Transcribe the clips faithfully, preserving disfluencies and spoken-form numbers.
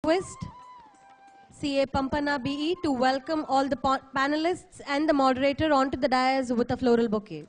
Twist, C A Pampana B E, to welcome all the panelists and the moderator onto the dais with a floral bouquet.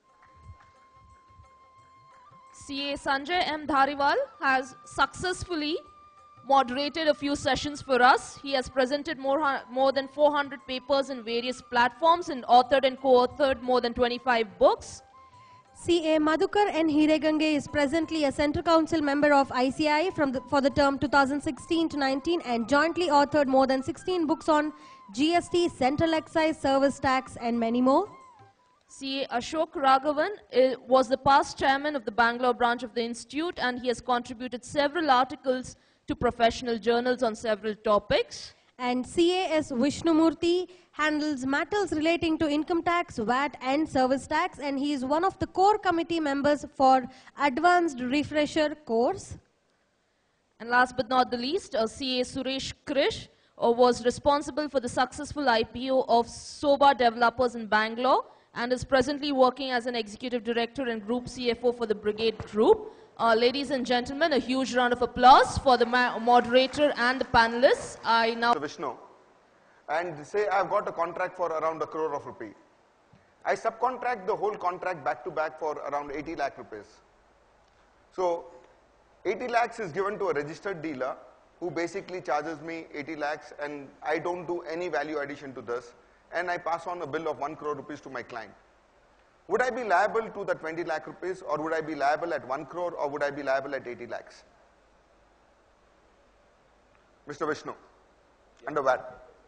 C A Sanjay M. Dhariwal has successfully moderated a few sessions for us. He has presented more, more than four hundred papers in various platforms and authored and co-authored more than twenty-five books. C A Madhukar and Hiregange is presently a Central Council member of I C I from the, for the term two thousand sixteen to nineteen and jointly authored more than sixteen books on G S T, Central Excise, Service Tax and many more. C A Ashok Raghavan uh, was the past chairman of the Bangalore branch of the Institute, and he has contributed several articles to professional journals on several topics. And C A S Vishnumurthy handles matters relating to income tax, V A T and service tax, and he is one of the core committee members for Advanced Refresher course. And last but not the least, uh, C A Suresh Kris uh, was responsible for the successful I P O of Soba Developers in Bangalore and is presently working as an executive director and group C F O for the Brigade Group. Uh, ladies and gentlemen, a huge round of applause for the moderator and the panelists. I now Vishnu, and say I've got a contract for around a crore of rupee. I subcontract the whole contract back to back for around eighty lakh rupees. So eighty lakhs is given to a registered dealer who basically charges me eighty lakhs, and I don't do any value addition to this, and I pass on a bill of one crore rupees to my client. Would I be liable to the twenty lakh rupees, or would I be liable at one crore, or would I be liable at eighty lakhs? Mister Vishnu, yeah. Under V A T.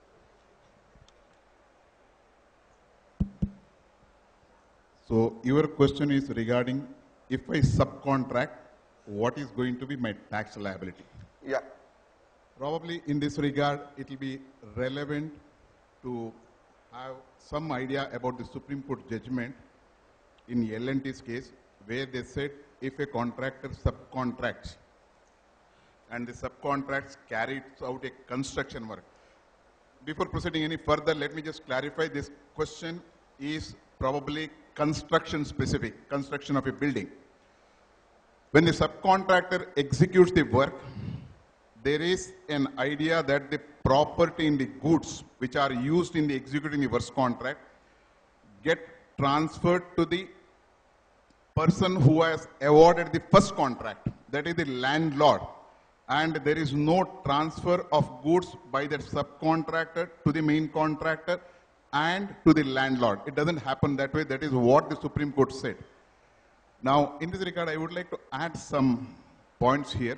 So your question is regarding if I subcontract, what is going to be my tax liability? Yeah. Probably in this regard, it will be relevant to have some idea about the Supreme Court judgment in L and T's case, where they said if a contractor subcontracts and the subcontracts carries out a construction work. Before proceeding any further, let me just clarify, this question is probably construction specific, construction of a building. When the subcontractor executes the work, there is an idea that the property in the goods which are used in the executing the work contract get transferred to the person who has awarded the first contract, that is the landlord, and there is no transfer of goods by that subcontractor to the main contractor and to the landlord. It doesn't happen that way. That is what the Supreme Court said. Now, in this regard, I would like to add some points here.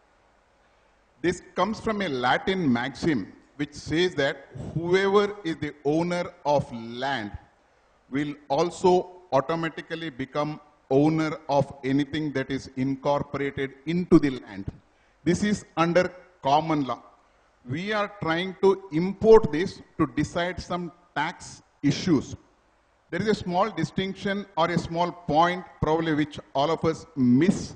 This comes from a Latin maxim which says that whoever is the owner of land will also automatically become owner of anything that is incorporated into the land. This is under common law. We are trying to import this to decide some tax issues. There is a small distinction or a small point probably which all of us miss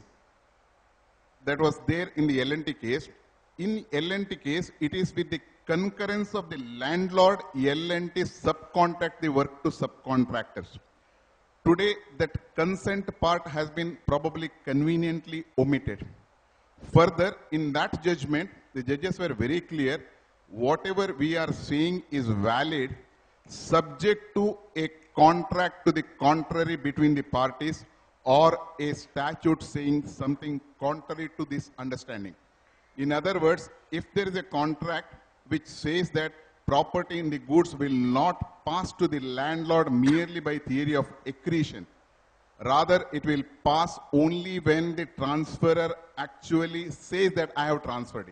that was there in the L and T case. In L and T case, it is with the concurrence of the landlord, L and T subcontract the work to subcontractors. Today, that consent part has been probably conveniently omitted. Further, in that judgment, the judges were very clear, whatever we are saying is valid, subject to a contract to the contrary between the parties or a statute saying something contrary to this understanding. In other words, if there is a contract which says that property in the goods will not pass to the landlord merely by theory of accretion, rather it will pass only when the transferor actually says that I have transferred it.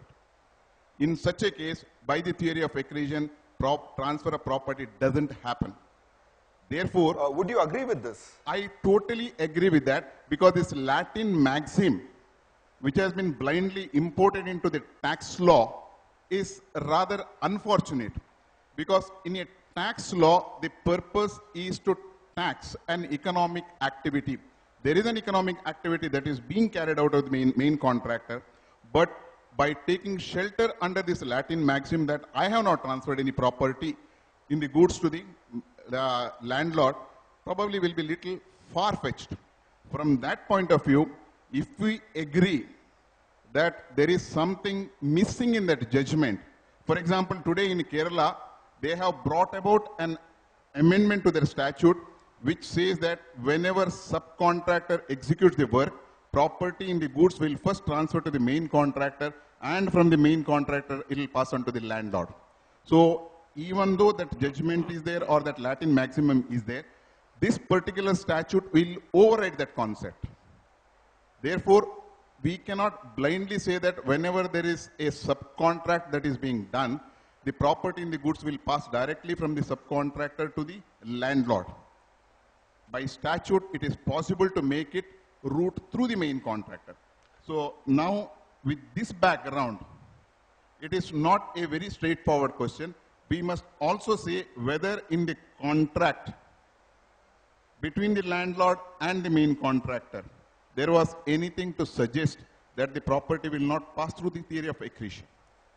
In such a case, by the theory of accretion, prop transfer of property doesn't happen. Therefore, uh, would you agree with this? I totally agree with that, because this Latin maxim, which has been blindly imported into the tax law, is rather unfortunate, because in a tax law, the purpose is to tax an economic activity. There is an economic activity that is being carried out of the main, main contractor, but by taking shelter under this Latin maxim that I have not transferred any property in the goods to the uh, landlord, probably will be little far-fetched. From that point of view, if we agree that there is something missing in that judgment. For example, today in Kerala, they have brought about an amendment to their statute which says that whenever subcontractor executes the work, property in the goods will first transfer to the main contractor, and from the main contractor, it will pass on to the landlord. So even though that judgment is there or that Latin maximum is there, this particular statute will override that concept. Therefore, we cannot blindly say that whenever there is a subcontract that is being done, the property in the goods will pass directly from the subcontractor to the landlord. By statute, it is possible to make it route through the main contractor. So now, with this background, it is not a very straightforward question. We must also say whether in the contract between the landlord and the main contractor, there was anything to suggest that the property will not pass through the theory of accretion.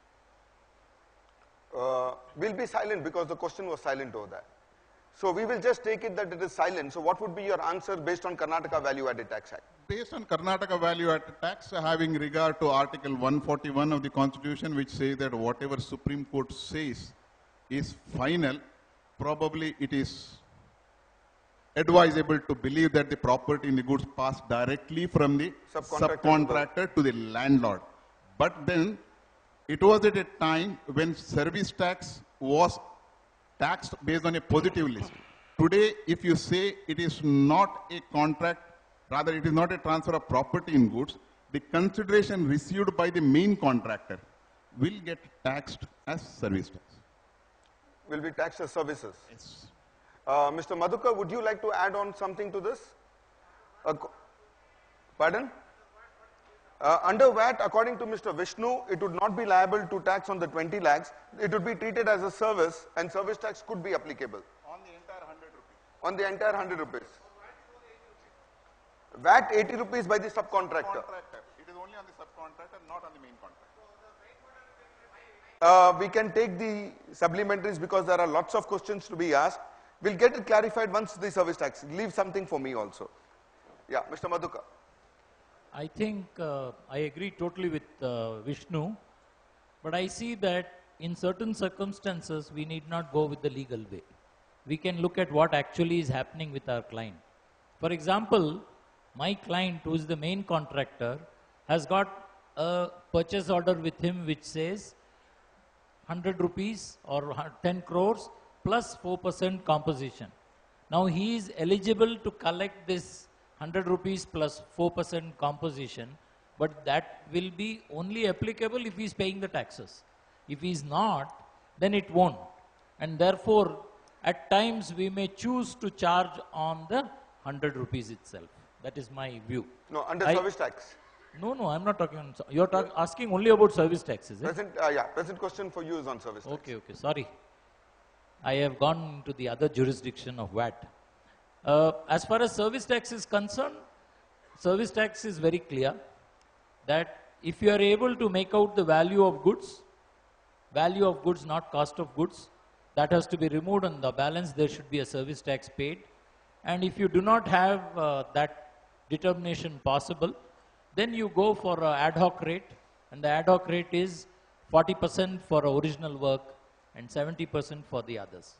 Uh, we'll be silent because the question was silent over there. So we will just take it that it is silent. So what would be your answer based on Karnataka Value Added Tax Act? Based on Karnataka Value Added Tax, having regard to Article one forty-one of the Constitution, which says that whatever Supreme Court says is final, probably it is advisable to believe that the property in the goods pass directly from the subcontractor, subcontractor to the landlord. But then, it was at a time when service tax was taxed based on a positive list. Today, if you say it is not a contract, rather it is not a transfer of property in goods, the consideration received by the main contractor will get taxed as service tax. Will be taxed as services. Yes. Uh, Mister Madhukar, would you like to add on something to this? Uh, pardon? Uh, under V A T, according to Mister Vishnu, it would not be liable to tax on the twenty lakhs. It would be treated as a service, and service tax could be applicable. On the entire one hundred rupees. On the entire one hundred rupees. V A T eighty rupees by the subcontractor. Subcontractor. It is only on the subcontractor, not on the main contractor. Uh, we can take the supplementaries because there are lots of questions to be asked. We'll get it clarified once the service tax. Leave something for me also. Yeah, Mister Madhuka. I think uh, I agree totally with uh, Vishnu, but I see that in certain circumstances we need not go with the legal way. We can look at what actually is happening with our client. For example, my client, who is the main contractor, has got a purchase order with him which says one hundred rupees or ten crores plus four percent composition. Now he is eligible to collect this one hundred rupees plus four percent composition, but that will be only applicable if he is paying the taxes. If he is not, then it won't. And therefore, at times we may choose to charge on the one hundred rupees itself. That is my view. No, under I, service tax. No, no, I'm not talking on, you're talk, asking only about service tax, is it? Present, uh, yeah, present question for you is on service tax. Okay, okay, sorry. I have gone to the other jurisdiction of V A T. Uh, as far as service tax is concerned, service tax is very clear that if you are able to make out the value of goods, value of goods, not cost of goods, that has to be removed on the balance, there should be a service tax paid. And if you do not have uh, that determination possible, then you go for an ad hoc rate, and the ad hoc rate is forty percent for original work and seventy percent for the others.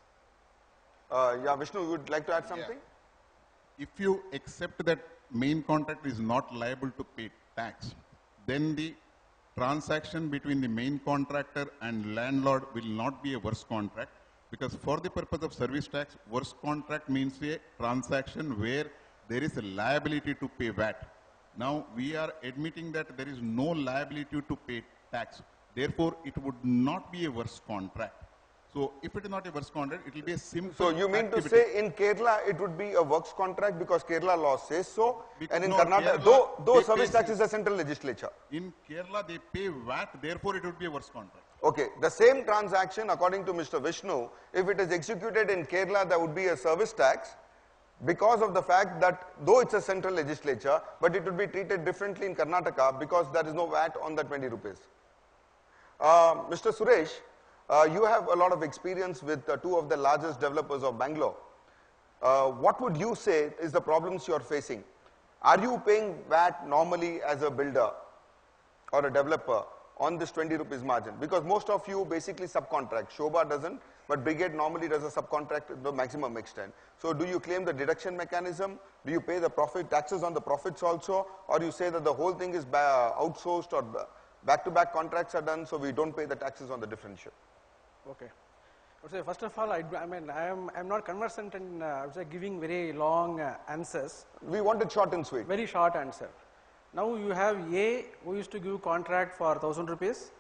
Uh, yeah, Vishnu, you would like to add something? Yeah. If you accept that main contractor is not liable to pay tax, then the transaction between the main contractor and landlord will not be a worse contract, because for the purpose of service tax, worse contract means a transaction where there is a liability to pay V A T. Now, we are admitting that there is no liability to pay tax. Therefore, it would not be a worse contract. So, if it is not a worse contract, it will be a simple So, you mean activity. to say in Kerala, it would be a works contract because Kerala law says so, Because and in no, Karnataka, Kerala, though, though they service pay- tax is a central legislature. In Kerala, they pay V A T, therefore it would be a worse contract. Okay, the same transaction, according to Mister Vishnu, if it is executed in Kerala, there would be a service tax because of the fact that though it's a central legislature, but it would be treated differently in Karnataka because there is no V A T on the twenty rupees. Uh, Mister Suresh, uh, you have a lot of experience with uh, two of the largest developers of Bangalore. Uh, what would you say is the problems you are facing? Are you paying V A T normally as a builder? or a developer on this twenty rupees margin? Because most of you basically subcontract. Shobha doesn't, but Brigade normally does a subcontract to the maximum extent. So do you claim the deduction mechanism? Do you pay the profit, taxes on the profits also? Or you say that the whole thing is outsourced or back-to-back contracts are done, so we don't pay the taxes on the differential? Okay. I would say first of all, I, I mean, I am I'm not conversant in uh, I would say giving very long uh, answers. We want it short and sweet. Very short answer. Now you have A who used to give contract for one thousand rupees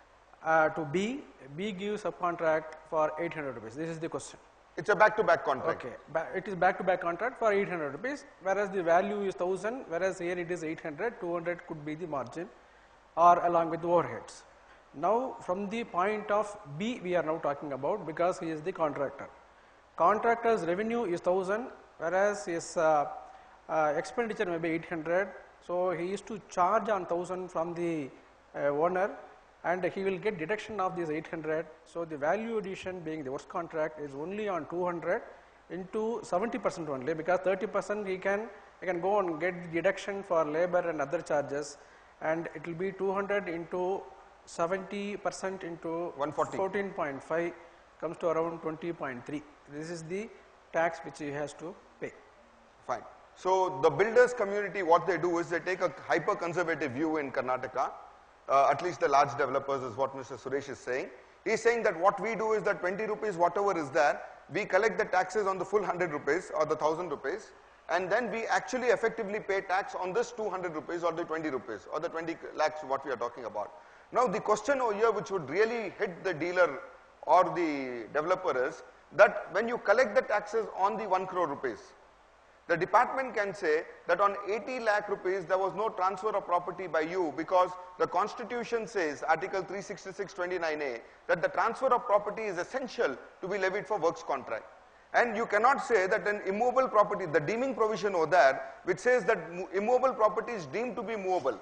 uh, to B. B gives subcontract for eight hundred rupees. This is the question. It's a back-to-back contract. Okay. Ba it is back-to-back contract for eight hundred rupees, whereas the value is one thousand, whereas here it is eight hundred, two hundred could be the margin or along with the overheads. Now from the point of B we are now talking about, because he is the contractor. Contractor's revenue is one thousand, whereas his uh, uh, expenditure may be eight hundred. So he is to charge on one thousand from the uh, owner, and he will get deduction of this eight hundred. So the value addition being the works contract is only on two hundred into seventy percent only, because thirty percent he can he can go and get deduction for labor and other charges, and it will be two hundred into seventy percent into one forty. fourteen point five comes to around twenty point three. This is the tax which he has to pay. Fine. So the builders community, what they do is they take a hyper conservative view in Karnataka. Uh, at least the large developers is what Mister Suresh is saying. He is saying that what we do is that twenty rupees, whatever is there, we collect the taxes on the full one hundred rupees or the one thousand rupees, and then we actually effectively pay tax on this two hundred rupees or the twenty rupees or the twenty lakhs what we are talking about. Now the question over here which would really hit the dealer or the developer is that when you collect the taxes on the one crore rupees, the department can say that on eighty lakh rupees there was no transfer of property by you, because the constitution says, article three sixty-six twenty-nine A, that the transfer of property is essential to be levied for works contract. And you cannot say that an immovable property, the deeming provision over there, which says that immovable property is deemed to be movable,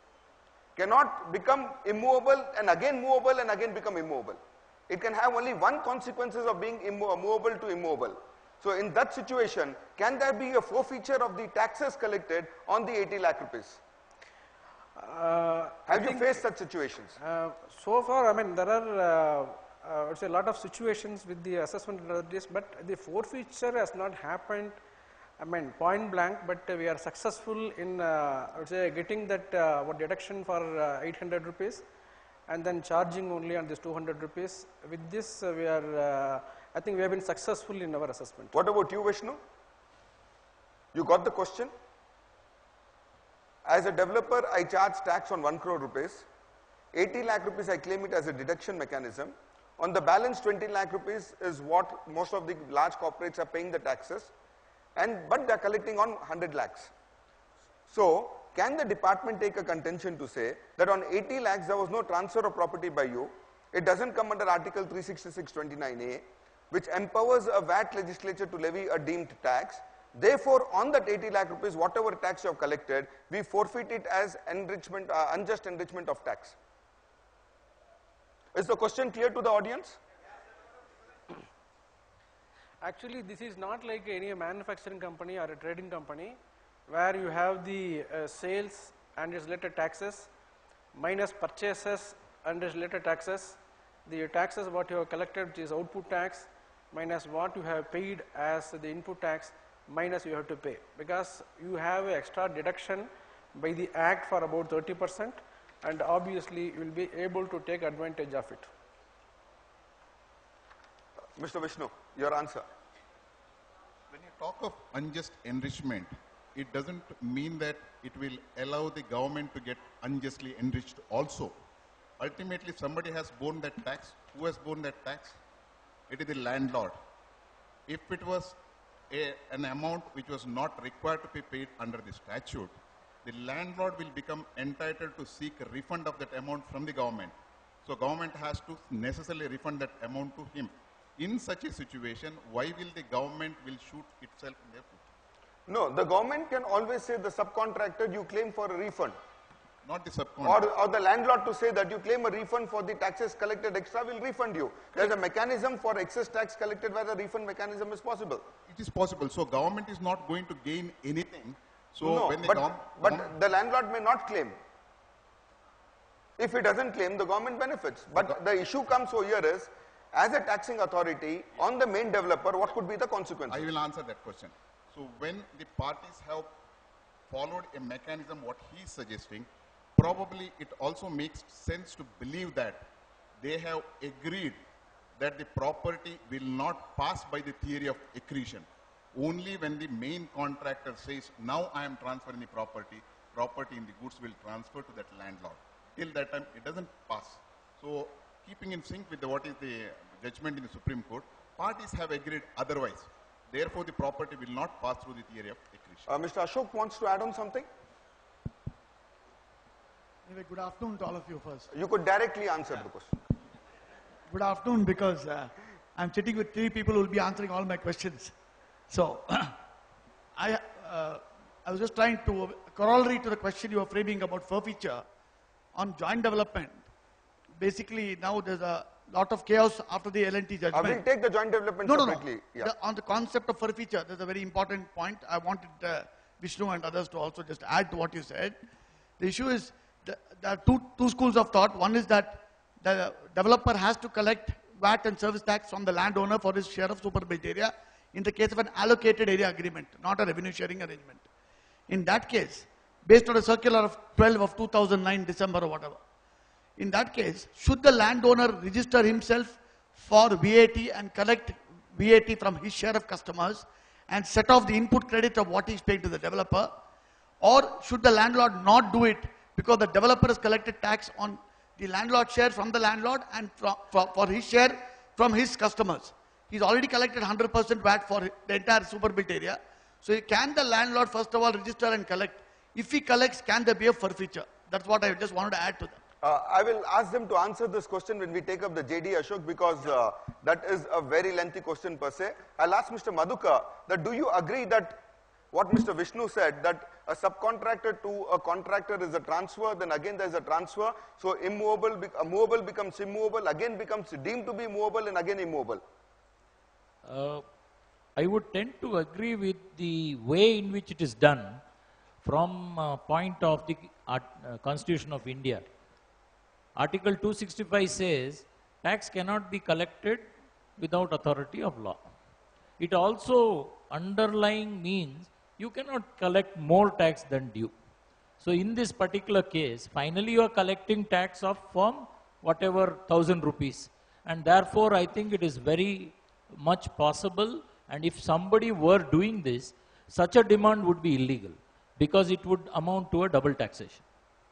cannot become immovable and again movable and again become immovable. It can have only one consequences of being movable to immovable. So in that situation, can there be a forfeiture of the taxes collected on the eighty lakh rupees? Uh, Have I you think, faced such situations? Uh, so far, I mean, there are uh, uh, it's a lot of situations with the assessment authorities, but the forfeiture has not happened, I mean, point blank, but uh, we are successful in, uh, I would say, getting that uh, what deduction for uh, eight hundred rupees and then charging only on this two hundred rupees. With this, uh, we are, uh, I think we have been successful in our assessment. What about you, Vishnu? You got the question? As a developer, I charge tax on one crore rupees. eighty lakh rupees, I claim it as a deduction mechanism. On the balance, twenty lakh rupees is what most of the large corporates are paying the taxes, and but they are collecting on one hundred lakhs. So, can the department take a contention to say that on eighty lakhs there was no transfer of property by you? It doesn't come under article three sixty-six twenty-nine A, which empowers a V A T legislature to levy a deemed tax. Therefore, on that eighty lakh rupees, whatever tax you have collected, we forfeit it as enrichment, uh, unjust enrichment of tax. Is the question clear to the audience? Actually, this is not like any manufacturing company or a trading company where you have the uh, sales and its related taxes minus purchases and its related taxes. The taxes what you have collected, which is output tax, minus what you have paid as the input tax, minus you have to pay, because you have an extra deduction by the act for about thirty percent, and obviously you will be able to take advantage of it. Mister Vishnu, your answer. When you talk of unjust enrichment, it doesn't mean that it will allow the government to get unjustly enriched also. Ultimately, somebody has borne that tax. Who has borne that tax? It is the landlord. If it was a, an amount which was not required to be paid under the statute, the landlord will become entitled to seek a refund of that amount from the government. So government has to necessarily refund that amount to him. In such a situation, why will the government will shoot itself in the foot? No, the government can always say the subcontractor, you claim for a refund. Not the subcontractor. Or, or the landlord to say that you claim a refund for the taxes collected extra, will refund you. There is a mechanism for excess tax collected where the refund mechanism is possible. It is possible. So government is not going to gain anything. So no, when the but, gov but government the landlord may not claim. If he doesn't claim, the government benefits. But the issue comes over here is, as a taxing authority, on the main developer, what could be the consequences? I will answer that question. So when the parties have followed a mechanism what he is suggesting, probably it also makes sense to believe that they have agreed that the property will not pass by the theory of accretion. Only when the main contractor says, now I am transferring the property, property in the goods will transfer to that landlord. Till that time, it doesn't pass. So, keeping in sync with the, what is the judgment in the Supreme Court, parties have agreed otherwise. Therefore, the property will not pass through the theory of accretion. Uh, Mister Ashok wants to add on something? Anyway, good afternoon to all of you first. You could directly answer yeah. the question. Good afternoon, because uh, I'm sitting with three people who will be answering all my questions. So, I, uh, I was just trying to, uh, corollary to the question you were framing about forfeiture on joint development. Basically, now there's a lot of chaos after the L and T judgment. I will take the joint development no, separately. No, no. Yeah. The, on the concept of forfeiture, there's a very important point. I wanted uh, Vishnu and others to also just add to what you said. The issue is, the, there are two, two schools of thought. One is that the developer has to collect V A T and service tax from the landowner for his share of super-built area in the case of an allocated area agreement, not a revenue sharing arrangement. In that case, based on a circular of twelve of two thousand nine, December or whatever, in that case, should the landowner register himself for V A T and collect V A T from his share of customers and set off the input credit of what he is paying to the developer, or should the landlord not do it because the developer has collected tax on the landlord share from the landlord and for, for, for his share from his customers? He's already collected one hundred percent V A T for the entire super built area. So can the landlord first of all register and collect? If he collects, can there be a forfeiture? That's what I just wanted to add to that. Uh, I will ask them to answer this question when we take up the J D, Ashok, because uh, that is a very lengthy question per se. I'll ask Mister Madhuka that do you agree that what Mister Vishnu said, that a subcontractor to a contractor is a transfer, then again there is a transfer, so immovable, a movable becomes immovable, again becomes deemed to be movable and again immovable? Uh, I would tend to agree with the way in which it is done from uh, point of the uh, Constitution of India. Article two sixty-five says tax cannot be collected without authority of law. It also underlying means you cannot collect more tax than due. So in this particular case, finally you are collecting tax of from whatever thousand rupees, and therefore I think it is very much possible, and if somebody were doing this, such a demand would be illegal because it would amount to a double taxation.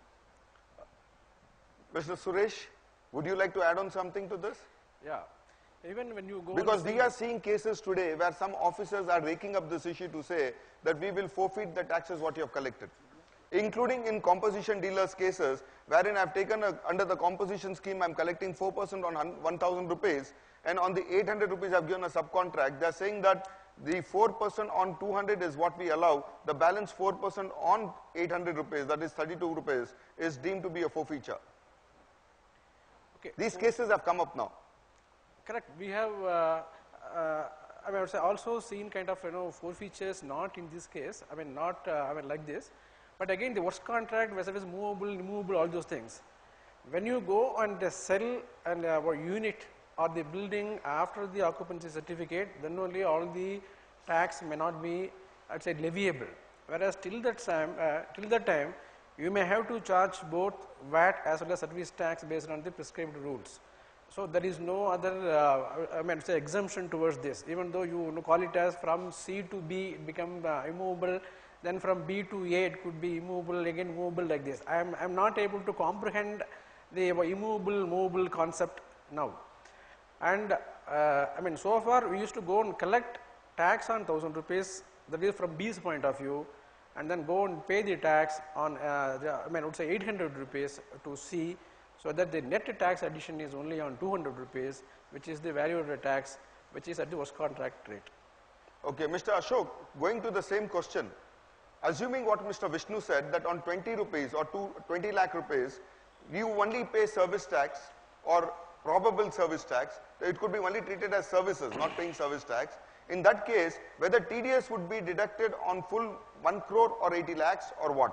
Mister Suresh, would you like to add on something to this? Yeah. Even when you go because we are seeing cases today where some officers are raking up this issue to say that we will forfeit the taxes what you have collected, including in composition dealers cases wherein I have taken a, under the composition scheme I am collecting four percent on one thousand rupees, and on the eight hundred rupees I have given a subcontract. They are saying that the four percent on two hundred is what we allow, the balance four percent on eight hundred rupees, that is thirty-two rupees, is deemed to be a forfeiture. Okay. These cases have come up now. Correct. We have, uh, uh, I mean, I would say also seen kind of, you know, forfeitures not in this case, I mean, not, uh, I mean, like this. But again, the worst contract, whether it is movable, immovable, all those things. When you go and sell an uh, unit or the building after the occupancy certificate, then only all the tax may not be, I'd say, leviable. Whereas till that time, uh, till that time, you may have to charge both V A T as well as service tax based on the prescribed rules. So there is no other, uh, I mean, say exemption towards this. Even though you, you know, call it as from C to B, it become uh, immovable. Then from B to A, it could be immovable, again movable like this. I am, I am not able to comprehend the immovable, movable concept now. And uh, I mean, so far we used to go and collect tax on thousand rupees, that is from B's point of view, and then go and pay the tax on, uh, the, I mean, I would say eight hundred rupees to C, so that the net tax addition is only on two hundred rupees, which is the value of the tax, which is at the worst contract rate. Okay, Mister Ashok, going to the same question, assuming what Mister Vishnu said, that on twenty rupees or two, twenty lakh rupees, you only pay service tax or probable service tax, it could be only treated as services, not paying service tax. In that case, whether T D S would be deducted on full one crore or eighty lakhs or what?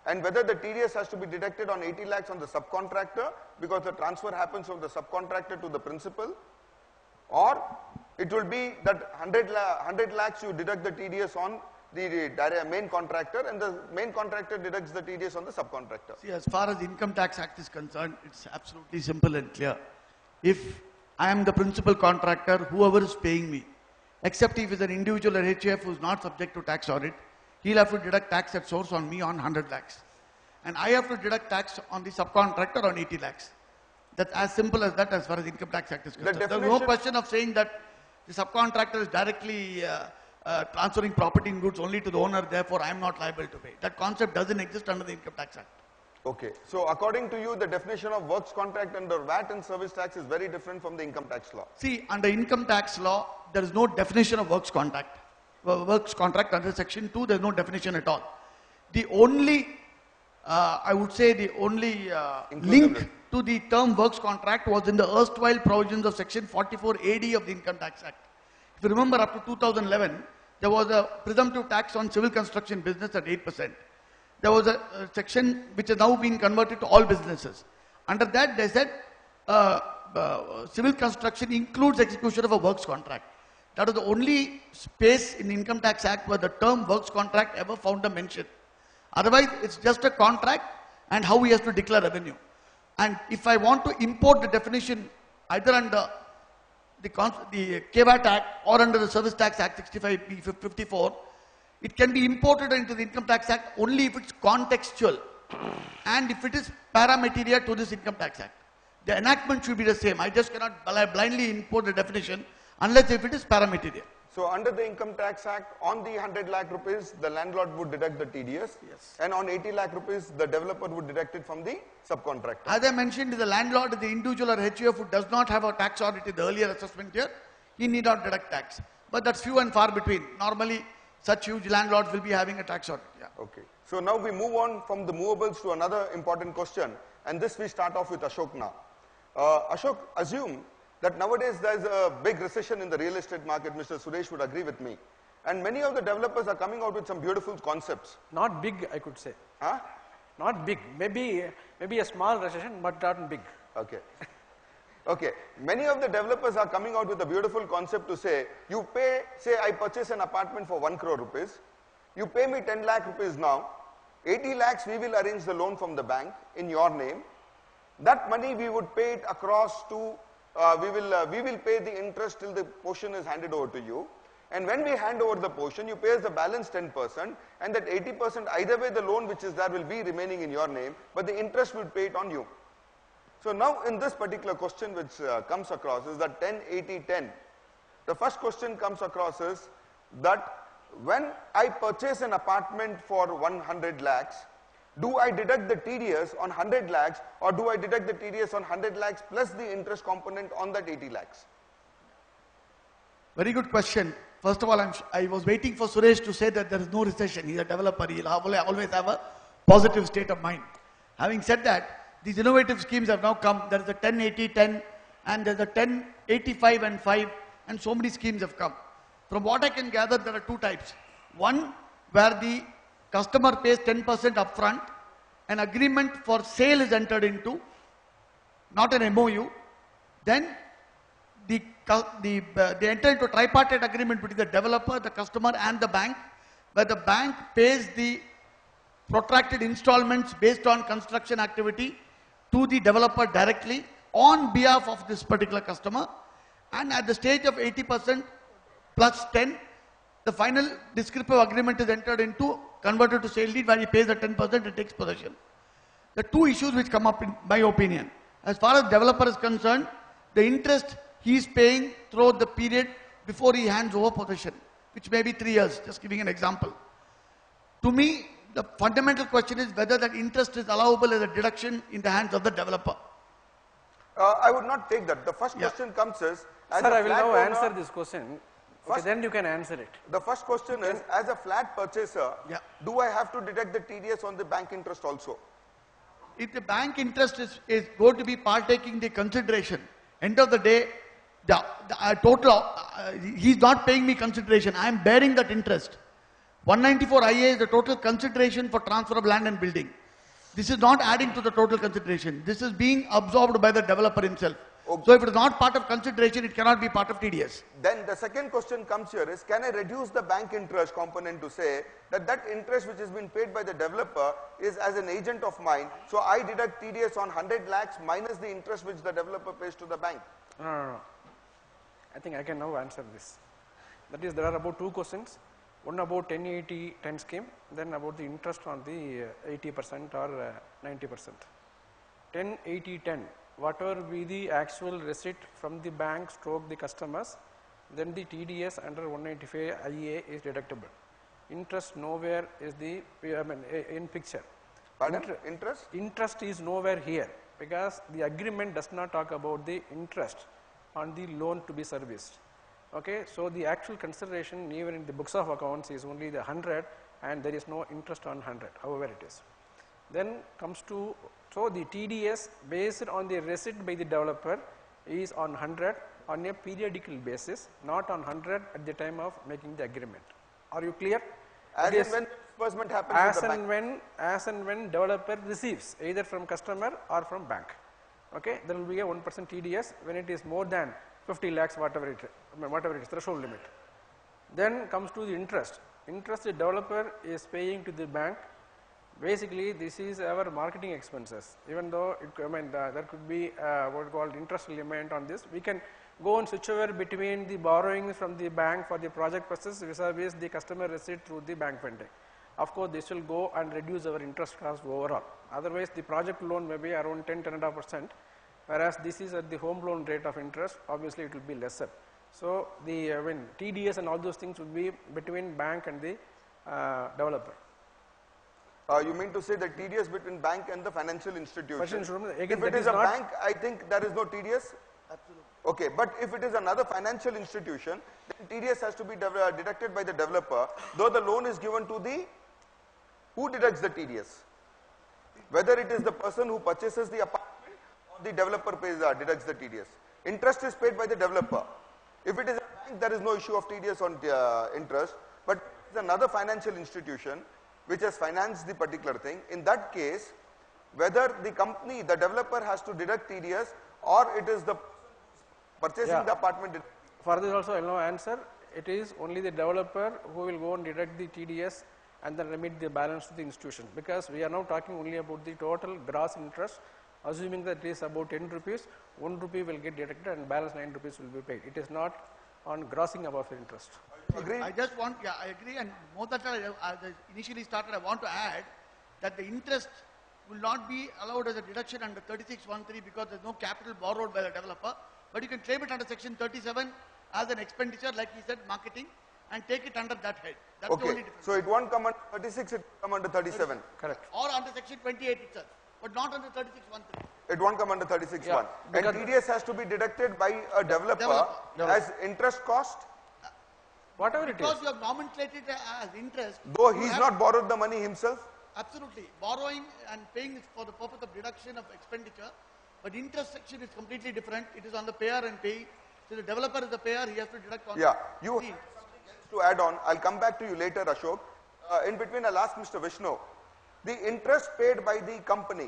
and whether the T D S has to be deducted on eighty lakhs on the subcontractor because the transfer happens from the subcontractor to the principal, or it will be that one hundred lakhs you deduct the T D S on the, the main contractor and the main contractor deducts the T D S on the subcontractor. See, as far as the Income Tax Act is concerned, it's absolutely simple and clear. If I am the principal contractor, whoever is paying me, except if it's an individual or H U F who is not subject to tax audit, he'll have to deduct tax at source on me on one hundred lakhs. And I have to deduct tax on the subcontractor on eighty lakhs. That's as simple as that as far as Income Tax Act is concerned. There's no question of saying that the subcontractor is directly uh, uh, transferring property and goods only to the owner, therefore I am not liable to pay. That concept doesn't exist under the Income Tax Act. Okay, so according to you, the definition of works contract under V A T and service tax is very different from the income tax law. See, under income tax law, there is no definition of works contract. Works contract under section two, there is no definition at all. The only, uh, I would say the only uh, link to the term works contract was in the erstwhile provisions of section forty-four A D of the Income Tax Act. If you remember, up to two thousand eleven, there was a presumptive tax on civil construction business at eight percent. There was a, a section which has now been converted to all businesses. Under that, they said uh, uh, civil construction includes execution of a works contract. That was the only space in the Income Tax Act where the term works contract ever found a mention. Otherwise, it's just a contract and how he has to declare revenue. And if I want to import the definition either under the, the K V A T Act or under the Service Tax Act sixty-five B fifty-four, it can be imported into the Income Tax Act only if it's contextual and if it is paramaterial to this Income Tax Act. The enactment should be the same. I just cannot blindly import the definition unless if it is paramaterial. So under the Income Tax Act, on the one hundred lakh rupees, the landlord would deduct the T D S. Yes. And on eighty lakh rupees, the developer would deduct it from the subcontractor. As I mentioned, the landlord, the individual or H U F who does not have a tax audit in the earlier assessment year, he need not deduct tax. But that's few and far between. Normally, such huge landlords will be having a tax audit. Yeah. Okay. So now we move on from the movables to another important question. And this we start off with Ashok now. Uh, Ashok, assume that nowadays there is a big recession in the real estate market. Mister Suresh would agree with me. And many of the developers are coming out with some beautiful concepts. Not big, I could say. Huh? Not big. Maybe, maybe a small recession, but not big. Okay. Okay. Many of the developers are coming out with a beautiful concept to say, you pay, say I purchase an apartment for one crore rupees. You pay me ten lakh rupees now. eighty lakhs we will arrange the loan from the bank in your name. That money we would pay it across to, uh, we will uh, we will pay the interest till the portion is handed over to you. And when we hand over the portion, you pay us the balance ten percent, and that eighty percent, either way the loan which is there will be remaining in your name, but the interest will pay it on you. So now in this particular question which uh, comes across is that ten, eighty, ten. The first question comes across is that when I purchase an apartment for one hundred lakhs, do I deduct the T D S on one hundred lakhs or do I deduct the T D S on one hundred lakhs plus the interest component on that eighty lakhs? Very good question. First of all, I'm, I was waiting for Suresh to say that there is no recession. He's a developer. He'll always have a positive state of mind. Having said that, these innovative schemes have now come. There is a ten, eighty, ten and there's a ten, eighty-five and five, and so many schemes have come. From what I can gather, there are two types. One, where the customer pays ten percent upfront, an agreement for sale is entered into, not an M O U. Then the, the, uh, they enter into a tripartite agreement between the developer, the customer and the bank, where the bank pays the protracted installments based on construction activity to the developer directly on behalf of this particular customer, and at the stage of eighty percent plus ten, the final descriptive agreement is entered into, converted to sale deed, where he pays the ten percent and takes possession. The two issues which come up in my opinion, as far as developer is concerned, the interest he is paying throughout the period before he hands over possession, which may be three years, just giving an example. To me, the fundamental question is whether that interest is allowable as a deduction in the hands of the developer. Uh, I would not take that. The first Yeah. question comes is, as Sir, a I will flat now owner, answer this question. Okay, First- then you can answer it. The first question is, as a flat purchaser, Yeah. do I have to deduct the T D S on the bank interest also? If the bank interest is, is going to be partaking the consideration, end of the day, the, the uh, total, uh, he's not paying me consideration, I am bearing that interest. one ninety-four I A is the total consideration for transfer of land and building. This is not adding to the total consideration. This is being absorbed by the developer himself. Okay. So if it is not part of consideration, it cannot be part of T D S. Then the second question comes here is, can I reduce the bank interest component to say that that interest which has been paid by the developer is as an agent of mine, so I deduct T D S on one hundred lakhs minus the interest which the developer pays to the bank? No, no, no. I think I can now answer this. That is, there are about two questions. One about ten eighty ten scheme, then about the interest on the eighty percent or uh, ninety percent. ten eighty ten. Whatever be the actual receipt from the bank stroke the customers, then the T D S under one ninety-five I A is deductible. Interest nowhere is the, I mean, in picture. Pardon? Inter interest? Interest is nowhere here because the agreement does not talk about the interest on the loan to be serviced. Okay, so the actual consideration even in the books of accounts is only the one hundred and there is no interest on one hundred, however it is. Then comes to, so the T D S based on the receipt by the developer is on one hundred on a periodical basis, not on one hundred at the time of making the agreement. Are you clear? As It and is when disbursement happens as with the and bank. when, as and when developer receives either from customer or from bank. Okay, there will be a one percent T D S when it is more than fifty lakhs, whatever it, whatever it is, threshold limit. Then comes to the interest. Interest the developer is paying to the bank. Basically, this is our marketing expenses. Even though it, I mean, the, there could be uh, what is called interest element on this, we can go and switch over between the borrowings from the bank for the project purposes vis-a-vis the customer receipt through the bank funding. Of course, this will go and reduce our interest cost overall. Otherwise, the project loan may be around ten, ten point five percent, whereas this is at the home loan rate of interest. Obviously, it will be lesser. So, the I mean, T D S and all those things will be between bank and the uh, developer. Uh, you mean to say that T D S between bank and the financial institution? Again, If it that is is a not bank, I think there is no T D S? Absolutely. Okay, but if it is another financial institution, then T D S has to be uh, deducted by the developer, though the loan is given to the, who deducts the T D S? Whether it is the person who purchases the apartment or the developer pays, uh, deducts the T D S. Interest is paid by the developer. If it is a bank, there is no issue of T D S on uh, interest, but if it is another financial institution which has financed the particular thing, in that case, whether the company, the developer has to deduct T D S or it is the purchasing Yeah. the apartment. For this also I will now answer. It is only the developer who will go and deduct the T D S and then remit the balance to the institution, because we are now talking only about the total gross interest, assuming that it is about ten rupees, one rupee will get deducted and balance nine rupees will be paid. It is not on grossing above the interest. Agree? I just want, yeah, I agree, and more that I, as I initially started, I want to add that the interest will not be allowed as a deduction under thirty-six one three because there is no capital borrowed by the developer, but you can claim it under section thirty-seven as an expenditure, like he said, marketing, and take it under that head. That's the only Okay, difference. so it won't come under thirty-six, it will come under thirty-seven. Correct. Or under section twenty-eight itself, but not under thirty-six one three. It won't come under thirty-six one. Yeah, And because- T D S has to be deducted by a developer, Developer. as interest cost, Whatever it is. Because you have nomenclated it as interest. though you he's have- not borrowed the money himself. Absolutely. Borrowing and paying is for the purpose of deduction of expenditure, but interest section is completely different. It is on the payer and payee. So the developer is the payer, he has to deduct on Yeah, you the have something else to add on. I'll come back to you later, Ashok. Uh, in between, I'll ask Mister Vishnu, the interest paid by the company,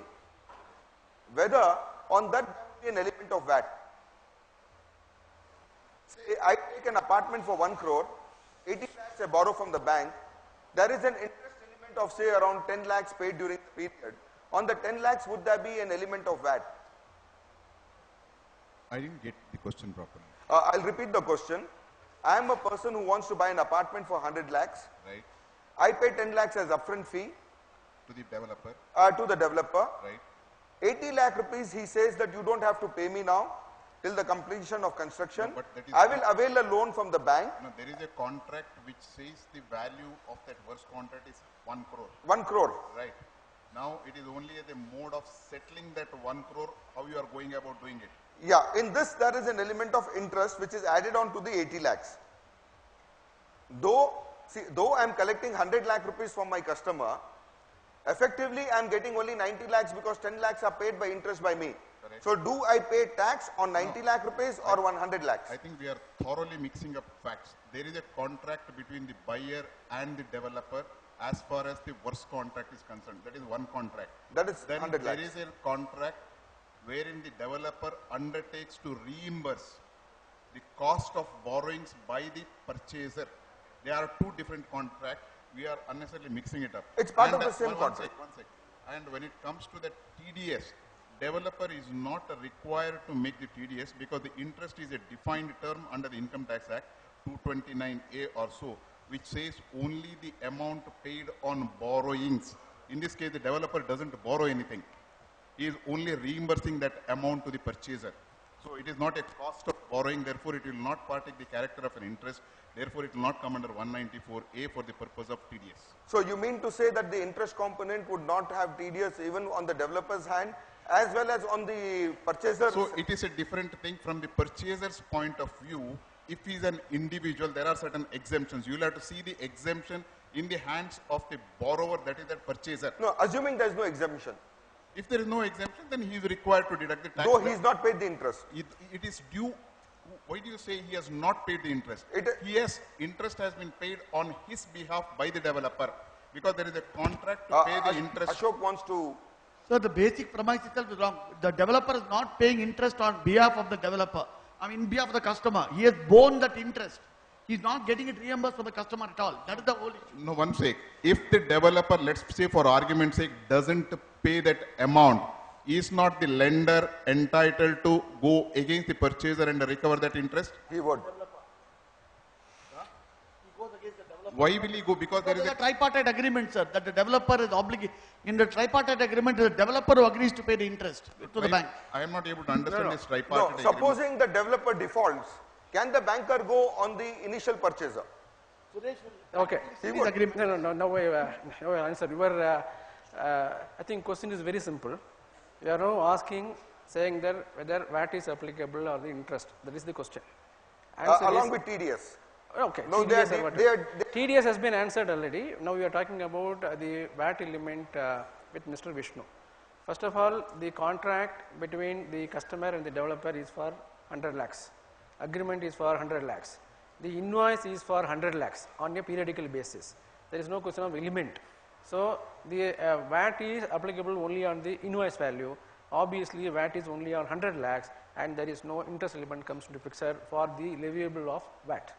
whether on that there will be an element of V A T. Say I take an apartment for one crore, eighty lakhs I borrow from the bank, there is an interest element of say around ten lakhs paid during the period. On the ten lakhs, would there be an element of V A T? I didn't get the question properly. Uh, I'll repeat the question. I am a person who wants to buy an apartment for one hundred lakhs. Right? I pay ten lakhs as upfront fee To the developer, uh, to the developer. right? eighty lakh rupees, he says that you don't have to pay me now till the completion of construction. No, but that is I will not- avail a loan from the bank, No, there is a contract which says the value of that first contract is one crore, one crore. right? Now it is only the mode of settling that one crore, how you are going about doing it. Yeah, in this there is an element of interest which is added on to the eighty lakhs. Though, see, though I am collecting one hundred lakh rupees from my customer, effectively I am getting only ninety lakhs because ten lakhs are paid by interest by me. So do I pay tax on ninety lakh rupees or one hundred lakhs? I think we are thoroughly mixing up facts. There is a contract between the buyer and the developer as far as the worst contract is concerned. That is one contract. That is Then one hundred there lakhs. is a contract wherein the developer undertakes to reimburse the cost of borrowings by the purchaser. There are two different contracts. We are unnecessarily mixing it up. It's part And of the same one, one contract. sec, one sec. And when it comes to the T D S, developer is not required to make the T D S because the interest is a defined term under the Income Tax Act two twenty-nine A or so, which says only the amount paid on borrowings. In this case, the developer doesn't borrow anything. He is only reimbursing that amount to the purchaser. So it is not a cost of borrowing, therefore it will not partake the character of an interest, therefore it will not come under one ninety-four A for the purpose of T D S. So you mean to say that the interest component would not have T D S even on the developer's hand as well as on the purchaser's? So it is a different thing from the purchaser's point of view. If he is an individual, there are certain exemptions. You will have to see the exemption in the hands of the borrower, that is the purchaser. No, assuming there is no exemption. If there is no exemption, then he is required to deduct the tax. Though he is not paid the interest. It, it is due. Why do you say he has not paid the interest? It, he has, interest has been paid on his behalf by the developer because there is a contract to uh, pay the Ash interest. Ashok wants to... So the basic premise itself is wrong. The developer is not paying interest on behalf of the developer. I mean, on behalf of the customer. He has borne that interest. He's not getting it reimbursed from the customer at all. That is the whole issue. No, one sec. If the developer, let's say for argument's sake, doesn't pay that amount, is not the lender entitled to go against the purchaser and recover that interest? He would. Why will he go? Because there There is is a a tripartite agreement, sir, that the developer is obligated. In the tripartite agreement, the developer who agrees to pay the interest to the I, bank. I am not able to understand No, no. this tripartite No, agreement. supposing the developer defaults, can the banker go on the initial purchaser? Okay. He Please would. agree. No, no, no, no way. Uh, no way answer. Your, uh, uh, I think question is very simple. You are now asking, saying that whether V A T is applicable or the interest. That is the question. Uh, Answer along is, with T D S. okay. No, T D they are, S or whatever. they are, they T D S has been answered already. Now we are talking about uh, the V A T element uh, with Mister Vishnu. First of all, the contract between the customer and the developer is for one hundred lakhs. Agreement is for one hundred lakhs. The invoice is for one hundred lakhs on a periodical basis. There is no question of element. So the uh, V A T is applicable only on the invoice value. Obviously, V A T is only on one hundred lakhs, and there is no interest element comes into picture for the leviable of V A T.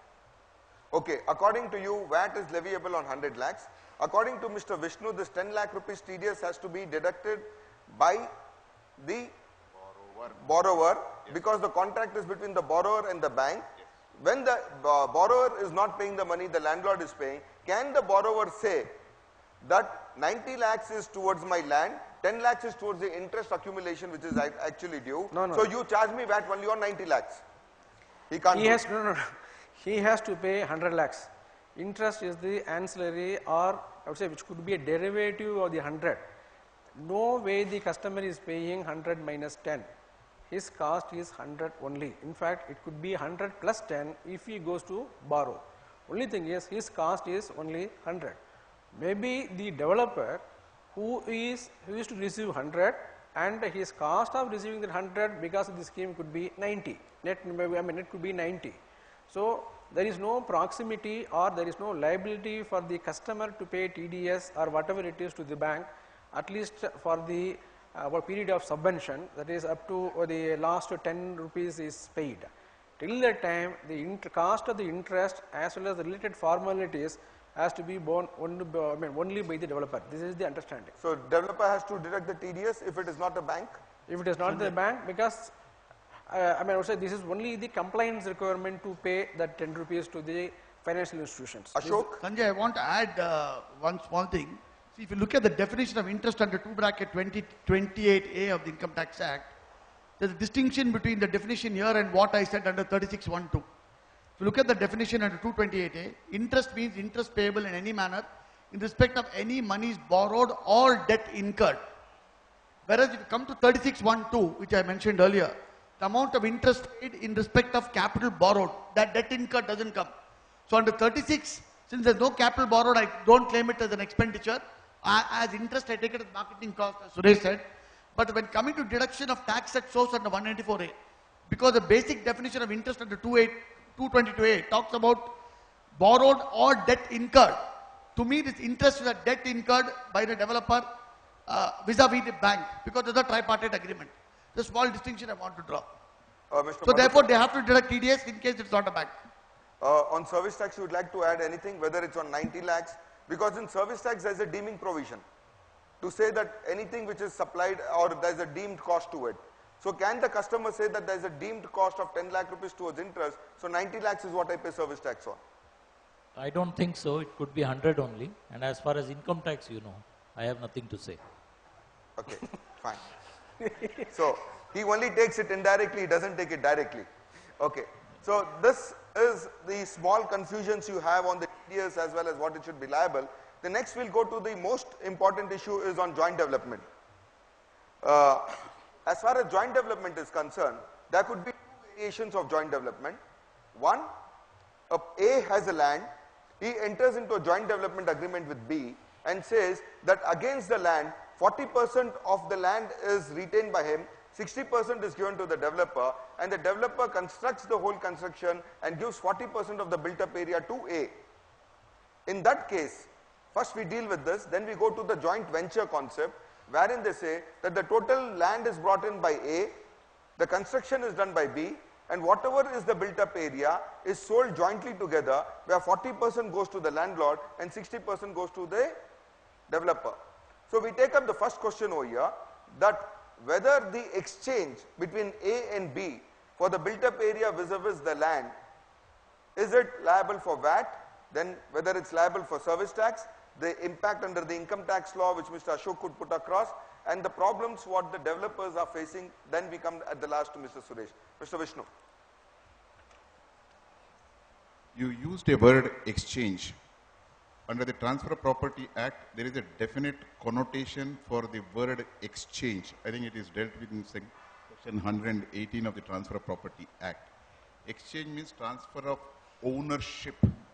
Okay, according to you, V A T is leviable on one hundred lakhs. According to Mister Vishnu, this ten lakh rupees T D S has to be deducted by the borrower, borrower yes. because the contract is between the borrower and the bank. Yes. When the uh, borrower is not paying the money, the landlord is paying, can the borrower say that ninety lakhs is towards my land, ten lakhs is towards the interest accumulation which is actually due, no, no. so you charge me V A T only on ninety lakhs? He can't He do has, it. no, no, no. He has to pay one hundred lakhs. Interest is the ancillary, or I would say which could be a derivative of the one hundred. No way the customer is paying one hundred minus ten. His cost is one hundred only. In fact, it could be one hundred plus ten if he goes to borrow. Only thing is his cost is only one hundred. Maybe the developer who is who used to receive one hundred and his cost of receiving the one hundred because of the scheme could be ninety. Net, I mean, it could be ninety. So there is no proximity or there is no liability for the customer to pay T D S or whatever it is to the bank, at least for the uh, period of subvention, that is up to uh, the last ten rupees is paid. Till that time, the cost of the interest as well as the related formalities has to be borne only by, I mean, only by the developer. This is the understanding. So developer has to deduct the T D S if it is not a bank? If it is not Sanjay. The bank, because uh, I mean, I would say this is only the compliance requirement to pay that ten rupees to the financial institutions. Ashok? Sanjay, I want to add uh, one small thing. See, if you look at the definition of interest under two bracket twenty twenty-eight A of the Income Tax Act, there's a distinction between the definition here and what I said under thirty-six one two. If you look at the definition under two twenty-eight A, interest means interest payable in any manner in respect of any monies borrowed or debt incurred. Whereas if you come to thirty-six one two, which I mentioned earlier, the amount of interest paid in respect of capital borrowed, that debt incurred doesn't come. So under thirty-six, since there's no capital borrowed, I don't claim it as an expenditure. I, as interest, I take it as marketing cost, as Suresh said. But when coming to deduction of tax at source under one ninety-four A, because the basic definition of interest under two twenty-two A talks about borrowed or debt incurred. To me, this interest is a debt incurred by the developer uh, vis-a-vis the bank, because there's a tripartite agreement. The small distinction I want to draw. Uh, Mister So Madhukar, therefore, they have to deduct T D S in case it's not a bank. Uh, on service tax, you would like to add anything, whether it's on ninety lakhs, because in service tax there's a deeming provision to say that anything which is supplied or there's a deemed cost to it. So can the customer say that there's a deemed cost of ten lakh rupees towards interest, so ninety lakhs is what I pay service tax on? I don't think so. It could be one hundred only. And as far as income tax, you know, I have nothing to say. Okay, fine. So he only takes it indirectly, he doesn't take it directly. Okay, so this is the small confusions you have on the T D S as well as what it should be liable. The next we'll go to the most important issue is on joint development. Uh, as far as joint development is concerned, there could be two variations of joint development. One, a A has a land, he enters into a joint development agreement with B and says that against the land, forty percent of the land is retained by him, sixty percent is given to the developer, and the developer constructs the whole construction and gives forty percent of the built up area to A. In that case, first we deal with this, then we go to the joint venture concept, wherein they say that the total land is brought in by A, the construction is done by B, and whatever is the built up area is sold jointly together, where forty percent goes to the landlord and sixty percent goes to the developer. So we take up the first question over here, that whether the exchange between A and B for the built up area vis-a-vis the land, is it liable for V A T, then whether it's liable for service tax, the impact under the income tax law which Mister Ashok could put across, and the problems what the developers are facing. Then we come at the last to Mister Suresh. Mister Vishnu. You used a word exchange. Under the Transfer of Property Act, there is a definite connotation for the word exchange. I think it is dealt with in section one hundred eighteen of the Transfer of Property Act. Exchange means transfer of ownership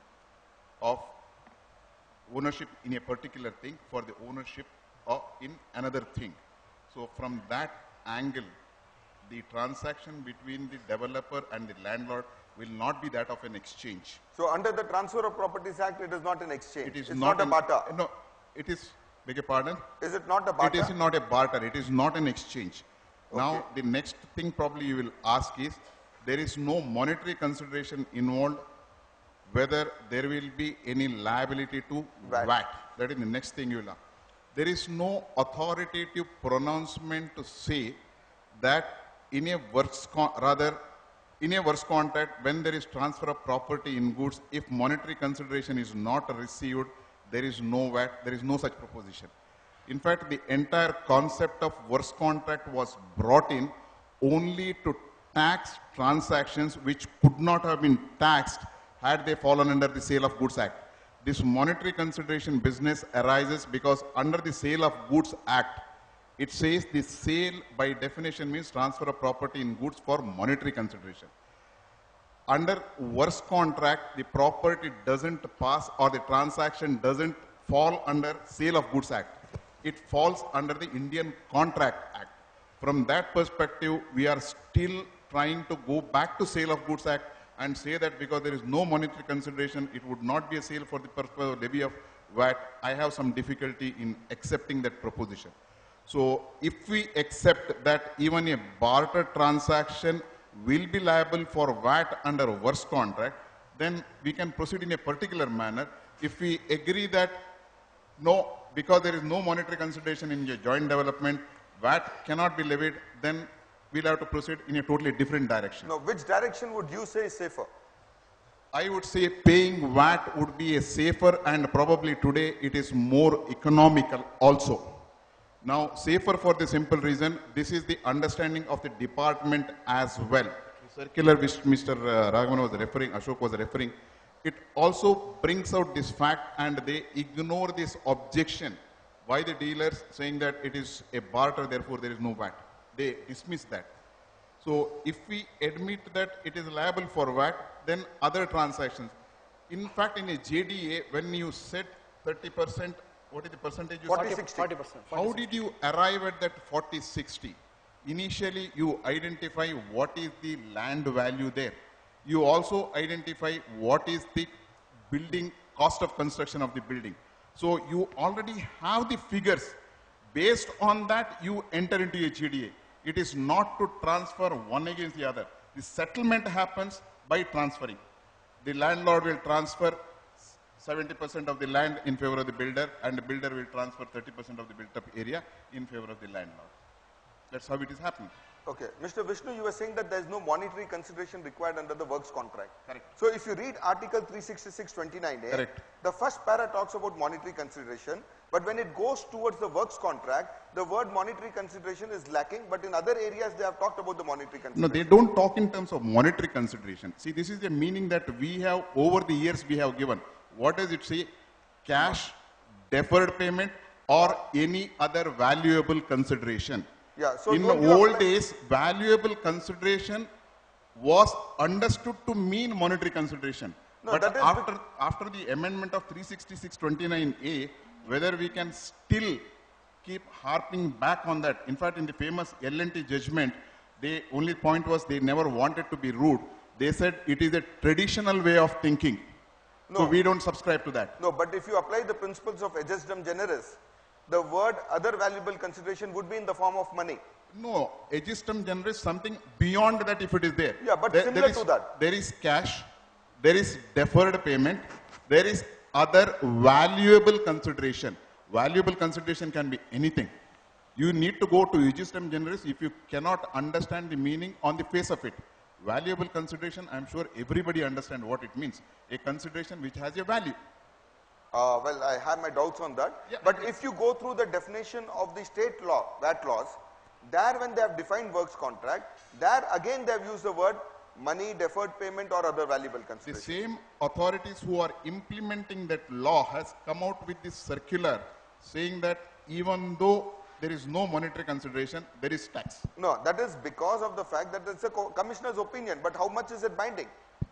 of ownership in a particular thing for the ownership of in another thing. So from that angle, the transaction between the developer and the landlord will not be that of an exchange. So under the Transfer of Properties Act, it is not an exchange. It is it's not, not a barter. No, it is, beg your pardon? Is it not a barter? It is not a barter, it is not an exchange. Okay. Now, the next thing probably you will ask is, there is no monetary consideration involved, whether there will be any liability to V A T. V A T. That is the next thing you will ask. There is no authoritative pronouncement to say that in a works, con rather, in a works contract, when there is transfer of property in goods, if monetary consideration is not received, there is no V A T, there is no such proposition. In fact, the entire concept of works contract was brought in only to tax transactions which could not have been taxed had they fallen under the Sale of Goods Act. This monetary consideration business arises because under the Sale of Goods Act, it says the sale by definition means transfer of property in goods for monetary consideration. Under works contract, the property doesn't pass or the transaction doesn't fall under Sale of Goods Act. It falls under the Indian Contract Act. From that perspective, we are still trying to go back to Sale of Goods Act and say that because there is no monetary consideration, it would not be a sale for the purpose of levy of V A T. I have some difficulty in accepting that proposition. So if we accept that even a barter transaction will be liable for V A T under a works contract, then we can proceed in a particular manner. If we agree that no, because there is no monetary consideration in your joint development, V A T cannot be levied, then we'll have to proceed in a totally different direction. Now, which direction would you say is safer? I would say paying V A T would be a safer, and probably today it is more economical also. Now, safer for the simple reason, this is the understanding of the department as well. The circular which Mister Uh, Raghavan was referring, Ashok was referring, it also brings out this fact, and they ignore this objection by the dealers saying that it is a barter, therefore there is no V A T. They dismiss that. So if we admit that it is liable for V A T, then other transactions. In fact, in a J D A, when you set thirty percent what is the percentage you forty said? sixty. forty percent. How did you arrive at that forty sixty? Initially, you identify what is the land value there. You also identify what is the building cost of construction of the building. So you already have the figures. Based on that, you enter into a G D A. It is not to transfer one against the other. The settlement happens by transferring. The landlord will transfer seventy percent of the land in favor of the builder, and the builder will transfer thirty percent of the built-up area in favor of the landlord. That's how it is happening. Okay. Mister Vishnu, you were saying that there is no monetary consideration required under the works contract. Correct. So if you read Article three sixty-six twenty-nine A, Correct. the first para talks about monetary consideration, but when it goes towards the works contract, the word monetary consideration is lacking, but in other areas they have talked about the monetary consideration. No, they don't talk in terms of monetary consideration. See, this is the meaning that we have, over the years we have given. What does it say? Cash, deferred payment, or any other valuable consideration. Yeah, so in the don't you old apply- days, valuable consideration was understood to mean monetary consideration. No, but that is after, after the amendment of three sixty-six twenty-nine A, whether we can still keep harping back on that. In fact, in the famous L and T judgment, the only point was they never wanted to be rude. They said it is a traditional way of thinking. No. So we don't subscribe to that. No, but if you apply the principles of agestum generis, the word other valuable consideration would be in the form of money. No, agestum generis something beyond that if it is there. Yeah, but there, similar there is, to that. There is cash, there is deferred payment, there is other valuable consideration. Valuable consideration can be anything. You need to go to agestum generis if you cannot understand the meaning on the face of it. Valuable consideration, I am sure everybody understands what it means. A consideration which has a value. Uh, well, I have my doubts on that. Yeah, but okay. if you go through the definition of the state law, V A T laws, there when they have defined works contract, there again they have used the word money, deferred payment or other valuable The consideration. same authorities who are implementing that law has come out with this circular saying that even though there is no monetary consideration, there is tax. No, that is because of the fact that it's a co commissioner's opinion, but how much is it binding?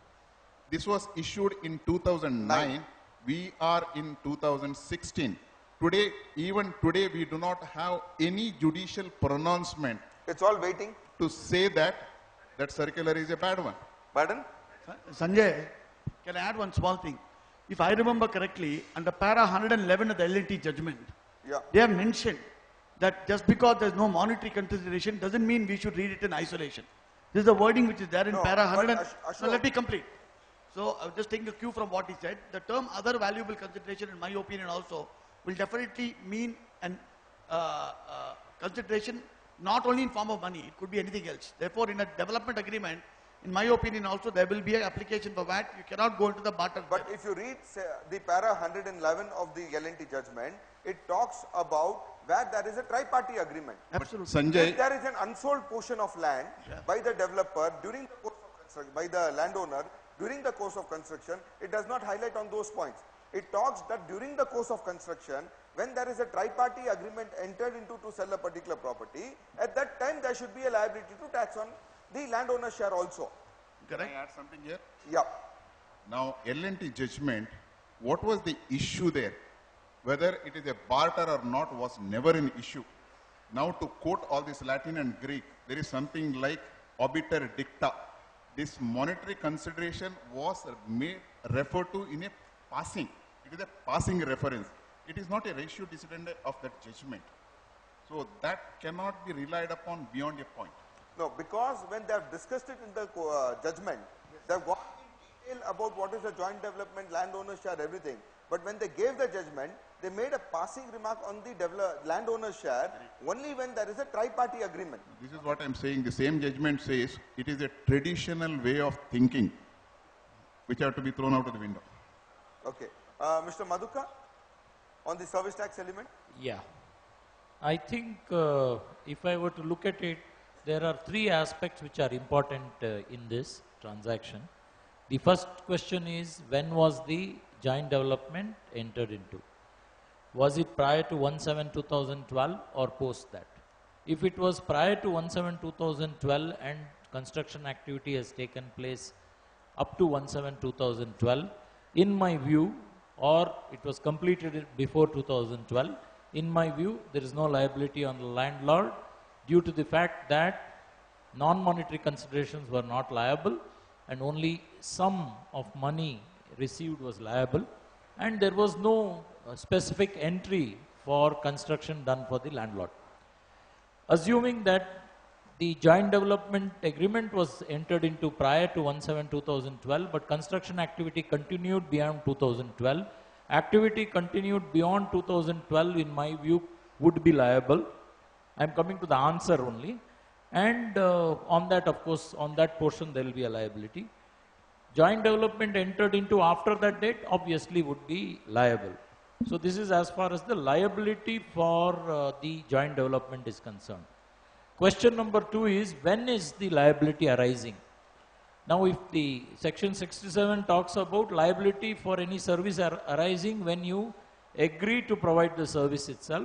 This was issued in two thousand nine. Nine. We are in two thousand sixteen. Today, even today, we do not have any judicial pronouncement It's all waiting. to say that that circular is a bad one. Pardon? Sanjay, can I add one small thing? If I remember correctly, under para one hundred eleven of the L and T judgment, Yeah. they have mentioned that just because there is no monetary consideration doesn't mean we should read it in isolation. This is the wording which is there in No, para but one hundred. Ash- No, Ashok- let me complete. So I was just taking a cue from what he said. The term other valuable consideration, in my opinion also, will definitely mean an uh, uh, consideration not only in form of money, it could be anything else. Therefore, in a development agreement, in my opinion also, there will be an application for V A T. You cannot go into the barter. But if you read say, the para one hundred eleven of the L and T judgment, it talks about where there is a tri-party agreement. Absolutely. Sanjay, If there is an unsold portion of land Yeah. by the developer during the course of construction, by the landowner during the course of construction, it does not highlight on those points. It talks that during the course of construction, when there is a tri-party agreement entered into to sell a particular property, at that time there should be a liability to tax on the landowner's share also. can I Correct? add something here? Yeah. Now, L and T judgment, what was the issue there? Whether it is a barter or not was never an issue. Now, to quote all this Latin and Greek, there is something like obiter dicta. This monetary consideration was made, referred to in a passing. It is a passing reference. It is not a ratio decidendi of that judgment. So that cannot be relied upon beyond a point. No, because when they have discussed it in the co- uh, judgment, they have gone in detail about what is the joint development, landowner share, everything. But when they gave the judgment, they made a passing remark on the develop- landowner share only when there is a tri-party agreement. This is what I am saying. The same judgment says it is a traditional way of thinking which have to be thrown out of the window. Okay. Uh, Mister Madhuka, on the service tax element? Yeah. I think uh, if I were to look at it, there are three aspects which are important uh, in this transaction. The first question is, when was the joint development entered into? Was it prior to one seven two thousand twelve or post that? If it was prior to one seven two thousand twelve and construction activity has taken place up to one seven two thousand twelve, in my view, or it was completed before two thousand twelve. In my view, there is no liability on the landlord due to the fact that non-monetary considerations were not liable and only sum of money received was liable, and there was no uh, specific entry for construction done for the landlord. Assuming that the joint development agreement was entered into prior to one seven two thousand twelve, but construction activity continued beyond two thousand twelve. Activity continued beyond two thousand twelve, in my view, would be liable. I am coming to the answer only. And uh, on that, of course, on that portion, there will be a liability. Joint development entered into after that date, obviously would be liable. So this is as far as the liability for uh, the joint development is concerned. Question number two is, when is the liability arising? Now, if the section sixty-seven talks about liability for any service ar arising when you agree to provide the service itself,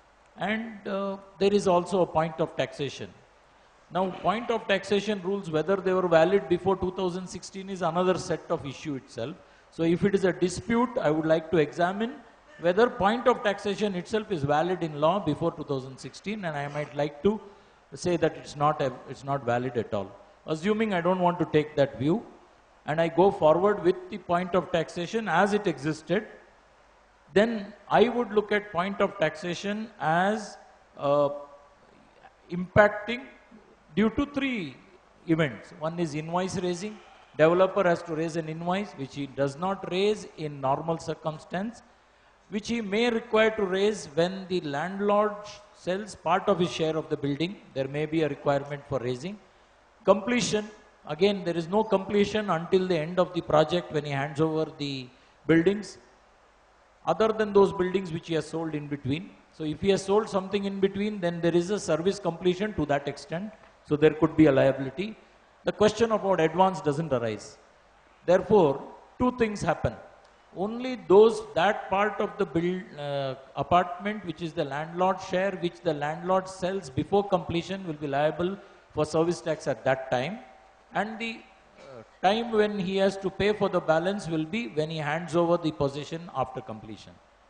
and uh, there is also a point of taxation. Now, point of taxation rules, whether they were valid before two thousand sixteen is another set of issue itself. So, if it is a dispute, I would like to examine whether point of taxation itself is valid in law before two thousand sixteen, and I might like to say that it's not, a, it's not valid at all. Assuming I don't want to take that view, and I go forward with the point of taxation as it existed, then I would look at point of taxation as uh, impacting due to three events. One is invoice raising. Developer has to raise an invoice which he does not raise in normal circumstance, which he may require to raise when the landlord sells part of his share of the building. There may be a requirement for raising. Completion, again there is no completion until the end of the project when he hands over the buildings, other than those buildings which he has sold in between. So if he has sold something in between, then there is a service completion to that extent. So there could be a liability. The question about advance doesn't arise. Therefore, two things happen. Only those, that part of the build, uh, apartment which is the landlord's share, which the landlord sells before completion, will be liable for service tax at that time, and the uh, time when he has to pay for the balance will be when he hands over the possession after completion.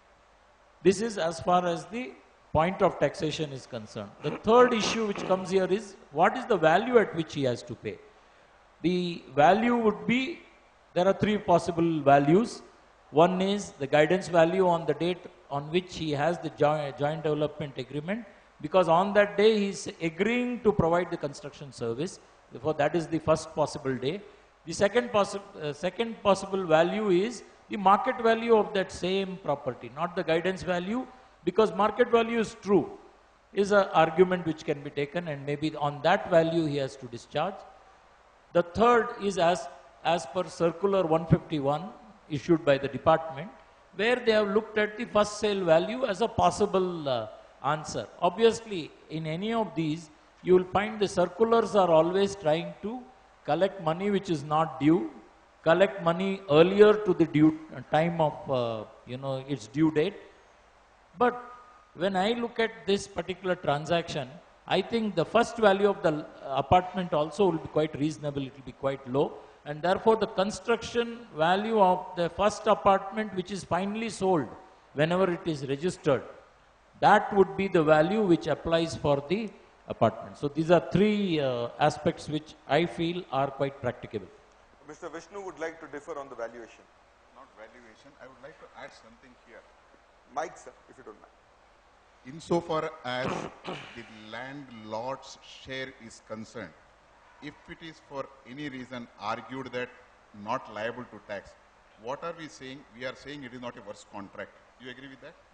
This is as far as the point of taxation is concerned. The third issue which comes here is, what is the value at which he has to pay? The value would be, there are three possible values. One is the guidance value on the date on which he has the joint, joint development agreement, because on that day he is agreeing to provide the construction service. Therefore, that is the first possible day. The second, possi uh, second possible value is the market value of that same property, not the guidance value, because market value is true, is an argument which can be taken, and maybe on that value he has to discharge. The third is as, as per circular one fifty-one issued by the department, where they have looked at the first sale value as a possible uh, answer. Obviously, in any of these, you will find the circulars are always trying to collect money which is not due, collect money earlier to the due uh, time of, uh, you know, its due date. But when I look at this particular transaction, I think the first value of the apartment also will be quite reasonable, it will be quite low. And therefore, the construction value of the first apartment which is finally sold, whenever it is registered, that would be the value which applies for the apartment. So these are three uh, aspects which I feel are quite practicable. Mister Vishnu would like to differ on the valuation. Not valuation, I would like to add something here. Mike, sir, if you don't mind. Insofar as the landlord's share is concerned, if it is for any reason argued that not liable to tax, what are we saying? We are saying it is not a worse contract. Do you agree with that?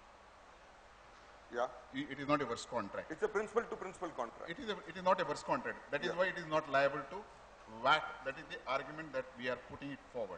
Yeah. It is not a worse contract. It's a principal to principal contract. It is, a, it is not a worse contract. That is Yeah. why it is not liable to V A T. That is the argument that we are putting it forward.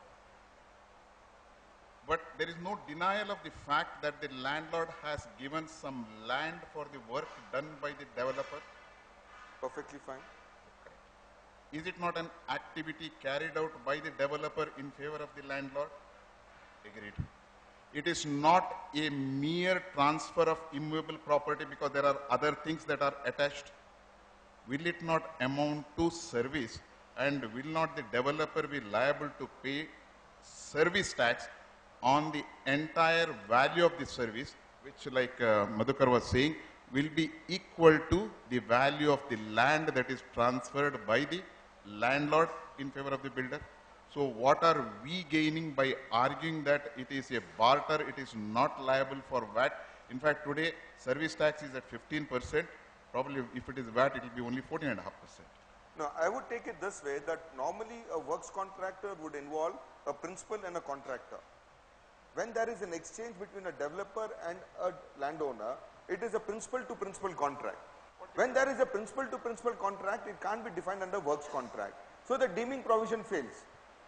But there is no denial of the fact that the landlord has given some land for the work done by the developer. Perfectly fine. Is it not an activity carried out by the developer in favor of the landlord? Agreed. It is not a mere transfer of immovable property because there are other things that are attached. Will it not amount to service, and will not the developer be liable to pay service tax on the entire value of the service, which like uh, Madhukar was saying, will be equal to the value of the land that is transferred by the landlord in favor of the builder. So what are we gaining by arguing that it is a barter, it is not liable for V A T? In fact, today service tax is at fifteen percent. Probably if it is V A T, it will be only fourteen point five percent. No, I would take it this way, that normally a works contractor would involve a principal and a contractor. When there is an exchange between a developer and a landowner, it is a principal to principal contract. When there is a principal to principal contract, it can't be defined under works contract. So the deeming provision fails.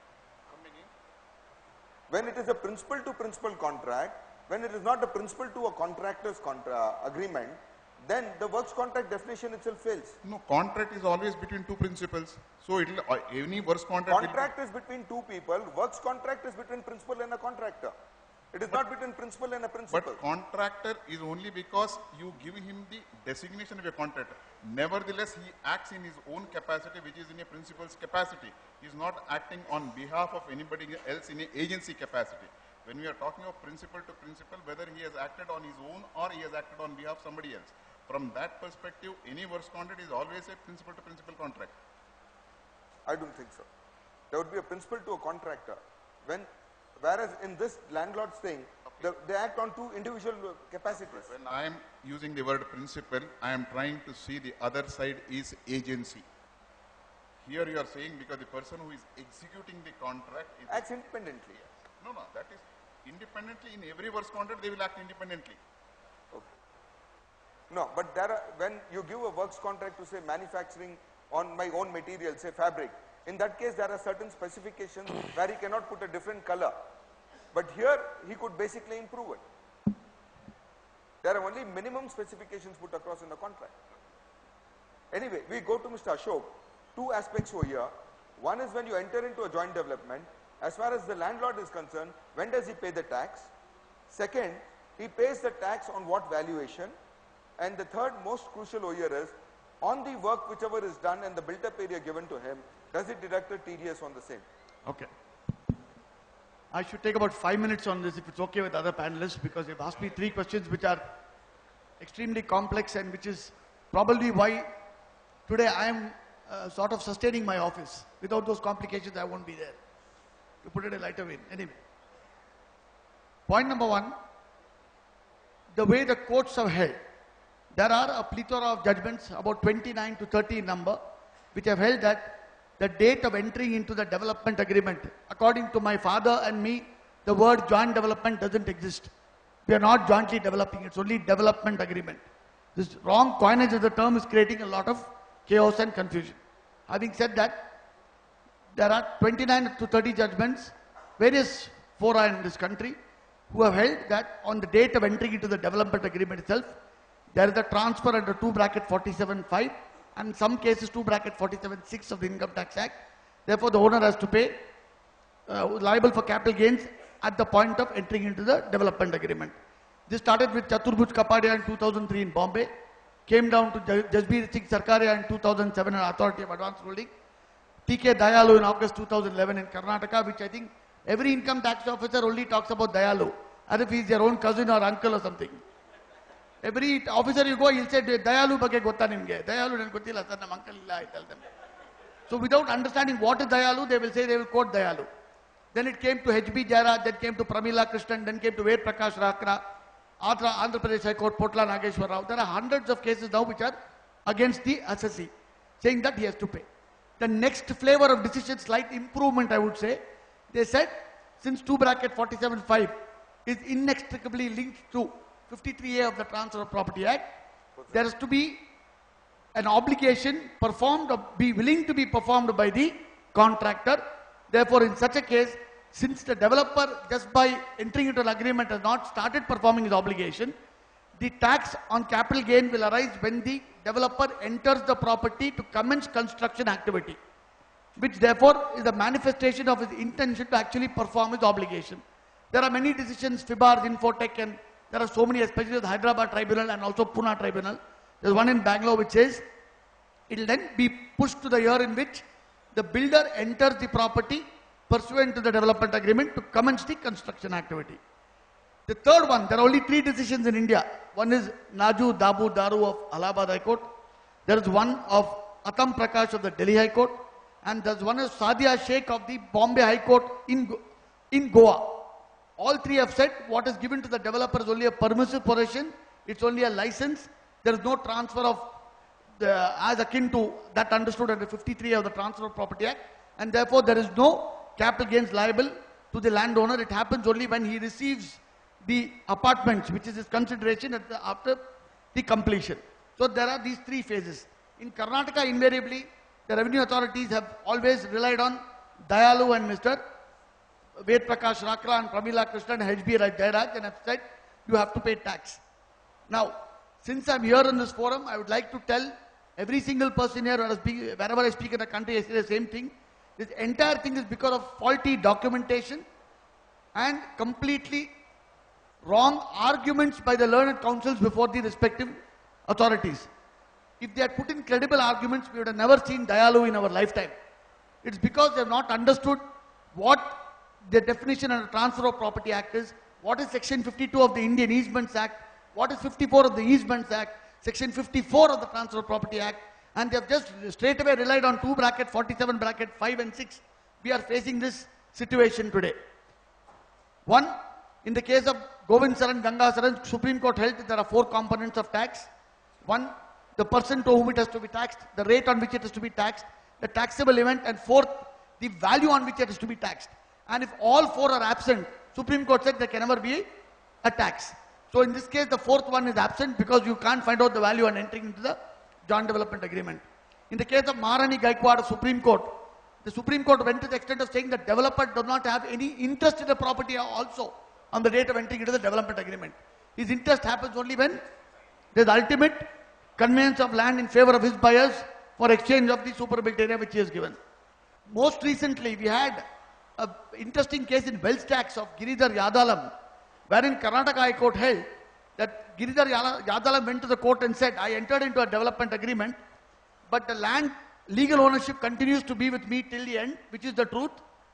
When it is a principal to principal contract, when it is not a principal to a contractor's contra agreement, then the works contract definition itself fails. No, contract is always between two principals. So it will, uh, any works contract. Contract is between two people, works contract is between principal and a contractor. It is but, not between principal and a principal. But contractor is only because you give him the designation of a contractor. Nevertheless, he acts in his own capacity, which is in a principal's capacity. He is not acting on behalf of anybody else in an agency capacity. When we are talking of principal to principal, whether he has acted on his own or he has acted on behalf of somebody else. From that perspective, any works contract is always a principal to principal contract. I don't think so. There would be a principal to a contractor. When, whereas in this landlord's thing, okay. the, they act on two individual capacities. When I am using the word principal, I am trying to see the other side is agency. Here you are saying because the person who is executing the contract is acts independently. No, no, that is independently. In every works contract, they will act independently. Okay. No, but there are, when you give a works contract to say manufacturing on my own material, say fabric, in that case there are certain specifications where he cannot put a different color. But here he could basically improve it. There are only minimum specifications put across in the contract. Anyway, we go to Mister Ashok. Two aspects over here. One is when you enter into a joint development, as far as the landlord is concerned, when does he pay the tax? Second, he pays the tax on what valuation? And the third most crucial over here is, on the work whichever is done and the built-up area given to him, does it deduct a T D S on the same? Okay. I should take about five minutes on this if it's okay with other panelists, because they've asked me three questions which are extremely complex and which is probably why today I am uh, sort of sustaining my office. Without those complications, I won't be there. To put it a lighter way. Anyway. Point number one, the way the courts have held. There are a plethora of judgments, about twenty-nine to thirty in number, which have held that the date of entering into the development agreement, according to my father and me, the word joint development doesn't exist. We are not jointly developing, it's only development agreement. This wrong coinage of the term is creating a lot of chaos and confusion. Having said that, there are twenty-nine to thirty judgments, various fora in this country, who have held that on the date of entering into the development agreement itself, there is a transfer under two bracket forty-seven five, and in some cases two bracket forty-seven six of the Income Tax Act. Therefore, the owner has to pay, uh, liable for capital gains at the point of entering into the development agreement. This started with Chaturbhuj Kapadia in two thousand three in Bombay, came down to Jasbir Singh Sarkaria in two thousand seven, an authority of advance ruling, T K Dayalu in August two thousand eleven in Karnataka, which I think every income tax officer only talks about Dayalu, as if he's their own cousin or uncle or something. Every officer you go, he'll say, Dayalu bage gotta nimge. Dayalu nan gottilla sir, nam uncle illa, I tell them. So without understanding what is Dayalu, they will say they will quote Dayalu. Then it came to H B Jara, then came to Pramila Krishnan, then came to Ved Prakash Rakra, Andhra, Andhra Pradesh High Court, Potla Nageshwar Rao. There are hundreds of cases now which are against the assessee, saying that he has to pay. The next flavor of decision, slight improvement I would say, they said since two bracket forty-seven five is inextricably linked to fifty-three A of the Transfer of Property Act, there has to be an obligation performed or be willing to be performed by the contractor. Therefore, in such a case, since the developer just by entering into an agreement has not started performing his obligation, the tax on capital gain will arise when the developer enters the property to commence construction activity, which therefore is a manifestation of his intention to actually perform his obligation. There are many decisions, FIBARs, Infotech, and there are so many, especially the Hyderabad Tribunal and also Pune Tribunal. There's one in Bangalore which says it will then be pushed to the year in which the builder enters the property, pursuant to the development agreement to commence the construction activity. The third one, there are only three decisions in India. One is Naju Dabu Daru of Allahabad High Court. There is one of Atam Prakash of the Delhi High Court. And there's one is Sadia Sheikh of the Bombay High Court in, Go in Goa. All three have said what is given to the developer is only a permissive possession. It's only a license. There is no transfer of the, as akin to that understood under fifty-three of the Transfer of Property Act. And therefore there is no capital gains liable to the landowner. It happens only when he receives the apartments, which is his consideration at the, after the completion. So there are these three phases. In Karnataka, invariably, the revenue authorities have always relied on Dayalu and Mister Ved Prakash Rakra and Pramila Krishnan and H B Jairaj and have said you have to pay tax. Now, since I'm here in this forum, I would like to tell every single person here, wherever I speak in the country, I say the same thing. This entire thing is because of faulty documentation and completely wrong arguments by the learned counsels before the respective authorities. If they had put in credible arguments, we would have never seen Dayalu in our lifetime. It's because they have not understood what the definition of the Transfer of Property Act is, what is Section fifty-two of the Indian Easements Act, what is fifty-four of the Easements Act, Section fifty-four of the Transfer of Property Act, and they have just straight away relied on two bracket, forty-seven bracket, five and six. We are facing this situation today. One, in the case of Govind Saran, Ganga Saran, Supreme Court held that there are four components of tax. One, the person to whom it has to be taxed, the rate on which it is to be taxed, the taxable event, and fourth, the value on which it is to be taxed. And if all four are absent, Supreme Court said there can never be a tax. So in this case, the fourth one is absent because you can't find out the value on entering into the joint development agreement. In the case of Maharani Gaikwad of Supreme Court, the Supreme Court went to the extent of saying that developer does not have any interest in the property also on the date of entering into the development agreement. His interest happens only when there is ultimate conveyance of land in favor of his buyers for exchange of the super-built area which he has given. Most recently, we had an interesting case in wealth tax of Giridhar Yadalam, wherein Karnataka High Court held that Giridhar Yadalam went to the court and said, I entered into a development agreement, but the land legal ownership continues to be with me till the end, which is the truth,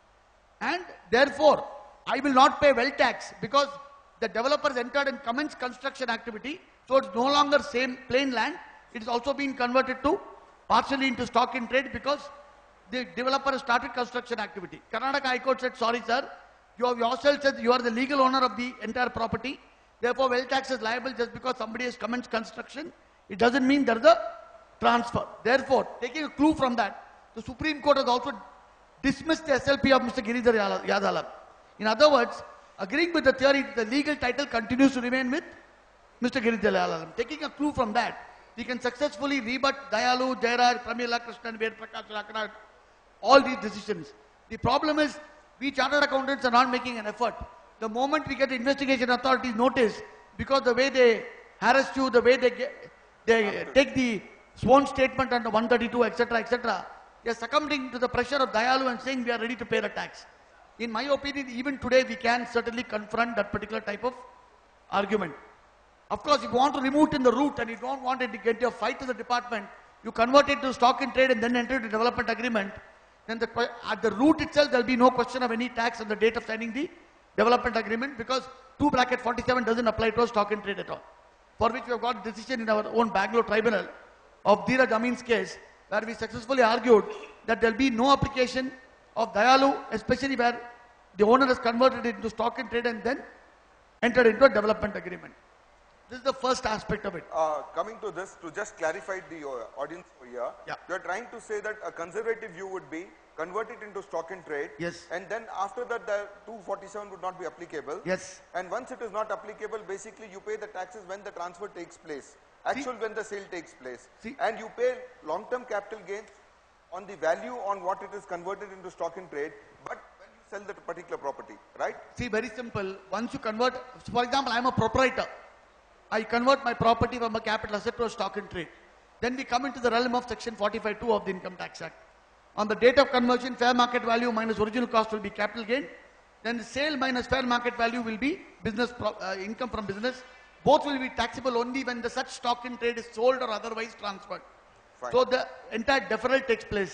and therefore, I will not pay wealth tax because the developers entered and commenced construction activity, so it's no longer same plain land, it is also being converted to partially into stock in trade because the developer has started construction activity. Karnataka High Court said, sorry sir, you have yourself said you are the legal owner of the entire property, therefore wealth tax is liable just because somebody has commenced construction, it doesn't mean there is a transfer. Therefore, taking a clue from that, the Supreme Court has also dismissed the S L P of Mister Giridhar Yadalam. In other words, agreeing with the theory, the legal title continues to remain with Mister Giridhar Yadalam. Taking a clue from that, we can successfully rebut Dayalu, Jairaj, Pramila Krishnan, Ved Prakash Rakra, all these decisions. The problem is, we chartered accountants are not making an effort. The moment we get the investigation authorities notice, because the way they harass you, the way they get, they take the sworn statement under one thirty-two, et cetera, et cetera, they are succumbing to the pressure of Dayalu and saying we are ready to pay the tax. In my opinion, even today we can certainly confront that particular type of argument. Of course, if you want to remove it in the root and you don't want it to get your fight to the department, you convert it to stock in trade and then enter into development agreement, then the, at the root itself there will be no question of any tax on the date of signing the development agreement because two bracket forty-seven doesn't apply to a stock in trade at all. For which we have got a decision in our own Bangalore tribunal of Dheeraj Amin's case where we successfully argued that there will be no application of Dayalu, especially where the owner has converted it into stock in trade and then entered into a development agreement. This is the first aspect of it. Uh, coming to this, to just clarify the uh, audience over here, yeah. you are trying to say that a conservative view would be convert it into stock in trade, yes, and then after that the two forty-seven would not be applicable, yes, and once it is not applicable, basically you pay the taxes when the transfer takes place, actual See, when the sale takes place, See, and you pay long-term capital gains on the value on what it is converted into stock in trade, but when you sell that particular property, right? See, very simple. Once you convert, for example, I am a proprietor. I convert my property from a capital asset to a stock in trade. Then we come into the realm of section forty-five two of the Income Tax Act. On the date of conversion, fair market value minus original cost will be capital gain. Then the sale minus fair market value will be business pro uh, income from business. Both will be taxable only when the such stock in trade is sold or otherwise transferred. Fine. So the entire deferral takes place.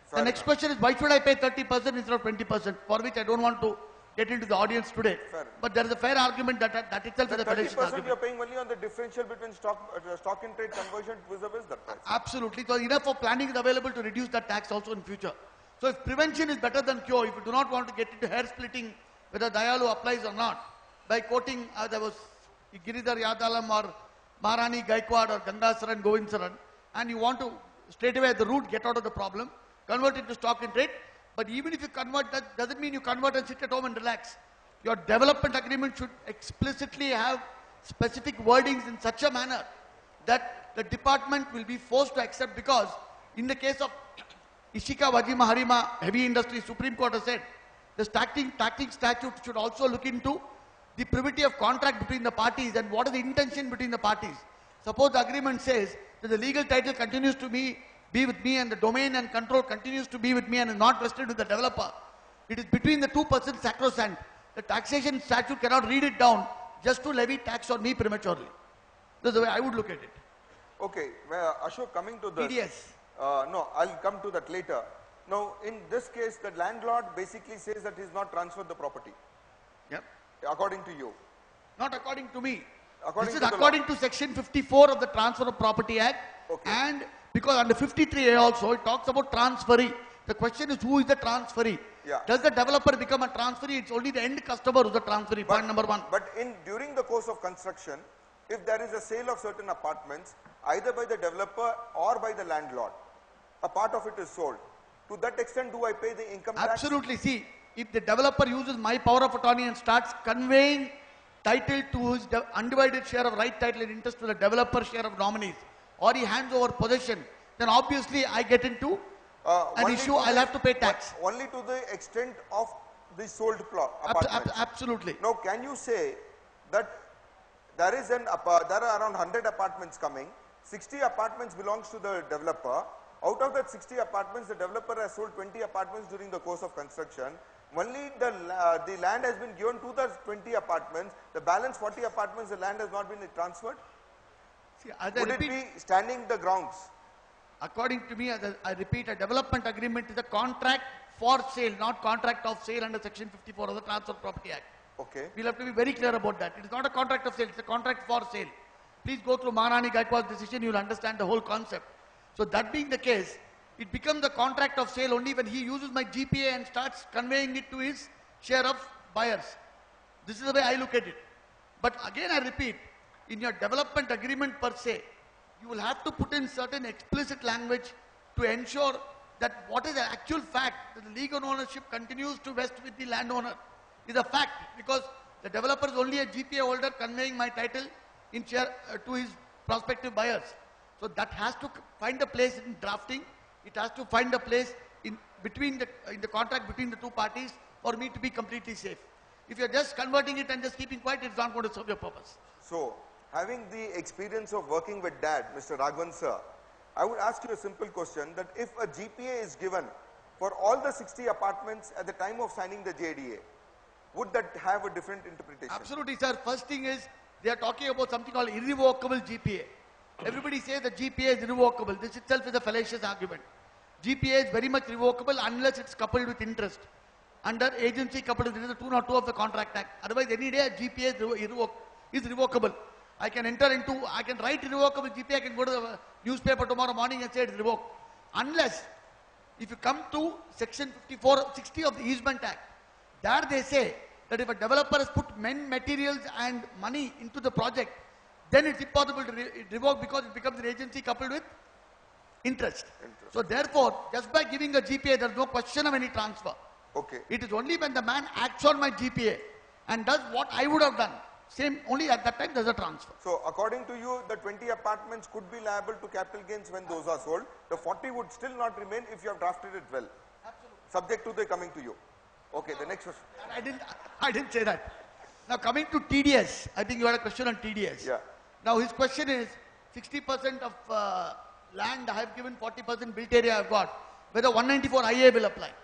The next enough. question is, why should I pay thirty percent instead of twenty percent? For which I don't want to get into the audience today. Fair. But there is a fair argument that that itself The is a thirty fallacious percent you are argument. paying only on the differential between stock, uh, stock in trade conversion vis-a-vis the price. Absolutely. So enough for planning is available to reduce that tax also in future. So if prevention is better than cure, if you do not want to get into hair splitting whether Dayalu applies or not, by quoting uh, there was Giridhar Yadalam or Maharani Gaikwad or Gangasaran Govindsaran, and you want to straight away at the root get out of the problem, convert it to stock in trade. But even if you convert, that doesn't mean you convert and sit at home and relax. Your development agreement should explicitly have specific wordings in such a manner that the department will be forced to accept, because in the case of Ishika Vajima Harima Heavy Industry, Supreme Court has said the taxing, taxing statute should also look into the privity of contract between the parties and what is the intention between the parties. Suppose the agreement says that the legal title continues to be, be with me and the domain and control continues to be with me and is not vested with the developer. It is between the two persons sacrosanct. The taxation statute cannot read it down just to levy tax on me prematurely. That's the way I would look at it. Okay, well, Ashok, coming to this. T D S. Uh, no, I'll come to that later. Now, in this case, the landlord basically says that he's not transferred the property, Yep. according to you. Not according to me. According this is to the according law. to section fifty-four of the Transfer of Property Act. Okay. And because under fifty-three A also it talks about transferee. The question is, who is the transferee? Yeah. Does the developer become a transferee? It's only the end customer who's the transferee. Point number one. But in during the course of construction, if there is a sale of certain apartments, either by the developer or by the landlord, a part of it is sold. To that extent, do I pay the income tax? Absolutely. See, if the developer uses my power of attorney and starts conveying title to his de- undivided share of right title and interest to the developer share of nominees, or he hands over possession, then obviously I get into Uh, an only issue, to I'll the- have to pay tax. Only to the extent of the sold plot Ab- apartment. ab- absolutely. Now, can you say that there is an apa- there are around one hundred apartments coming, sixty apartments belongs to the developer. Out of that sixty apartments, the developer has sold twenty apartments during the course of construction. Only the uh, the land has been given to the twenty apartments. The balance forty apartments, the land has not been transferred. See, as I Would repeat, it be standing the grounds? according to me, as I, I repeat, a development agreement is a contract for sale, not contract of sale under section fifty-four of the Transfer of Property Act. Okay. We'll have to be very clear about that. It is not a contract of sale, it's a contract for sale. Please go through Maharani Gaikwad's decision, you will understand the whole concept. So that being the case, it becomes a contract of sale only when he uses my G P A and starts conveying it to his share of buyers. This is the way I look at it. But again I repeat, in your development agreement per se, you will have to put in certain explicit language to ensure that what is the actual fact, that the legal ownership continues to vest with the landowner, is a fact, because the developer is only a G P A holder conveying my title in share uh, to his prospective buyers. So that has to find a place in drafting. It has to find a place in between the in the contract between the two parties for me to be completely safe. If you're just converting it and just keeping quiet, it's not going to serve your purpose. So, having the experience of working with Dad, Mister Raghavan sir, I would ask you a simple question, that if a G P A is given for all the sixty apartments at the time of signing the J D A, would that have a different interpretation? Absolutely, sir. First thing is, they are talking about something called irrevocable G P A. Everybody says that G P A is irrevocable. This itself is a fallacious argument. G P A is very much revocable unless it's coupled with interest. Under agency coupled with interest, two oh two of the Contract Act. Otherwise, any day a G P A is, revo irrevoc is revocable. I can enter into, I can write irrevocable G P A, I can go to the newspaper tomorrow morning and say it's revoked. Unless, if you come to section fifty-four sixty of the Easement Act, there they say that if a developer has put men, materials and money into the project, then it's impossible to re revoke because it becomes an agency coupled with interest. interest. So therefore, just by giving a G P A, there is no question of any transfer. Okay. It is only when the man acts on my G P A and does what I would have done, same, only at that time there's a transfer. So according to you, the twenty apartments could be liable to capital gains when those are sold. The forty would still not remain if you have drafted it well. Absolutely. Subject to the coming to you. Okay, the next question. I didn't, I didn't say that. Now coming to T D S, I think you had a question on T D S. Yeah. Now his question is, sixty percent of uh, land I have given, forty percent built area I have got, whether one ninety-four I A will apply.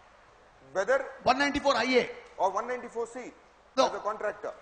Whether one ninety-four I A. Or one ninety-four C No. as a contractor.